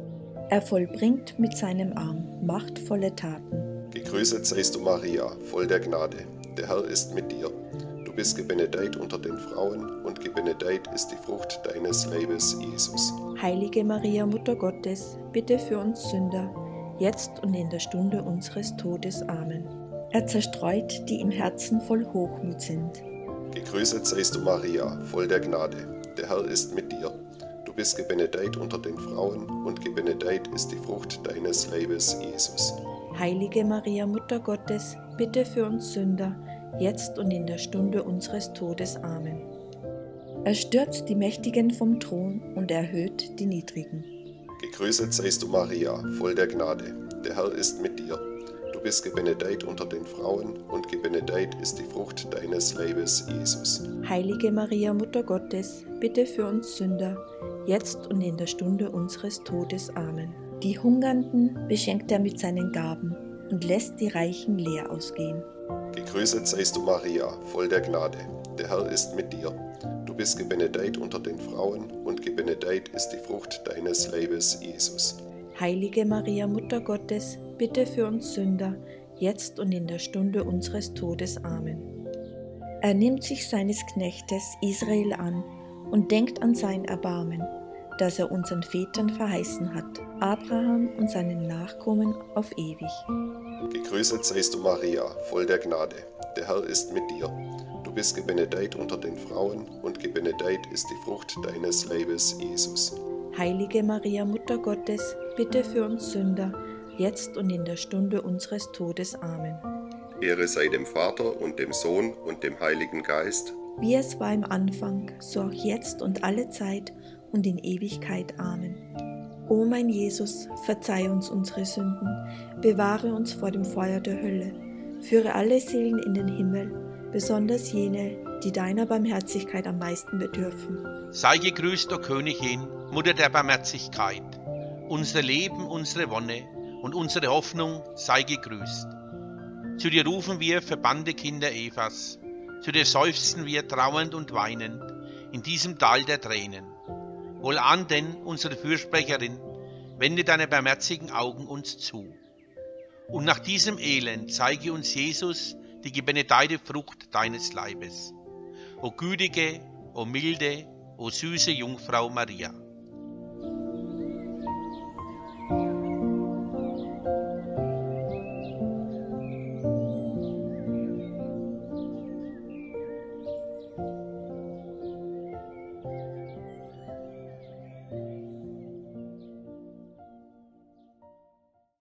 Er vollbringt mit seinem Arm machtvolle Taten. Gegrüßet seist du, Maria, voll der Gnade. Der Herr ist mit dir. Du bist gebenedeit unter den Frauen, und gebenedeit ist die Frucht deines Leibes, Jesus. Heilige Maria, Mutter Gottes, bitte für uns Sünder, jetzt und in der Stunde unseres Todes. Amen. Er zerstreut, die im Herzen voll Hochmut sind. Gegrüßet seist du, Maria, voll der Gnade. Der Herr ist mit dir. Du bist gebenedeit unter den Frauen, und gebenedeit ist die Frucht deines Leibes, Jesus. Heilige Maria, Mutter Gottes, bitte für uns Sünder, jetzt und in der Stunde unseres Todes. Amen. Er stürzt die Mächtigen vom Thron und erhöht die Niedrigen. Gegrüßet seist du, Maria, voll der Gnade. Der Herr ist mit dir. Du bist gebenedeit unter den Frauen, und gebenedeit ist die Frucht deines Leibes, Jesus. Heilige Maria, Mutter Gottes, bitte für uns Sünder, jetzt und in der Stunde unseres Todes. Amen. Die Hungernden beschenkt er mit seinen Gaben und lässt die Reichen leer ausgehen. Gegrüßet seist du, Maria, voll der Gnade. Der Herr ist mit dir. Du bist gebenedeit unter den Frauen, und gebenedeit ist die Frucht deines Leibes, Jesus. Heilige Maria, Mutter Gottes, bitte für uns Sünder, jetzt und in der Stunde unseres Todes. Amen. Er nimmt sich seines Knechtes Israel an und denkt an sein Erbarmen, das er unseren Vätern verheißen hat, Abraham und seinen Nachkommen auf ewig. Gegrüßet seist du, Maria, voll der Gnade. Der Herr ist mit dir. Du bist gebenedeit unter den Frauen, und gebenedeit ist die Frucht deines Leibes, Jesus. Heilige Maria, Mutter Gottes, bitte für uns Sünder, jetzt und in der Stunde unseres Todes. Amen. Ehre sei dem Vater und dem Sohn und dem Heiligen Geist, wie es war im Anfang, so auch jetzt und alle Zeit und in Ewigkeit. Amen. O mein Jesus, verzeih uns unsere Sünden, bewahre uns vor dem Feuer der Hölle, führe alle Seelen in den Himmel, besonders jene, die deiner Barmherzigkeit am meisten bedürfen. Sei gegrüßt, o Königin, Mutter der Barmherzigkeit. Unser Leben, unsere Wonne und unsere Hoffnung sei gegrüßt. Zu dir rufen wir, verbannte Kinder Evas, zu dir seufzen wir trauernd und weinend in diesem Tal der Tränen. Wohlan denn, unsere Fürsprecherin, wende deine barmherzigen Augen uns zu. Und nach diesem Elend zeige uns, Jesus, die gebenedeite Frucht deines Leibes. O gütige, o milde, o süße Jungfrau Maria.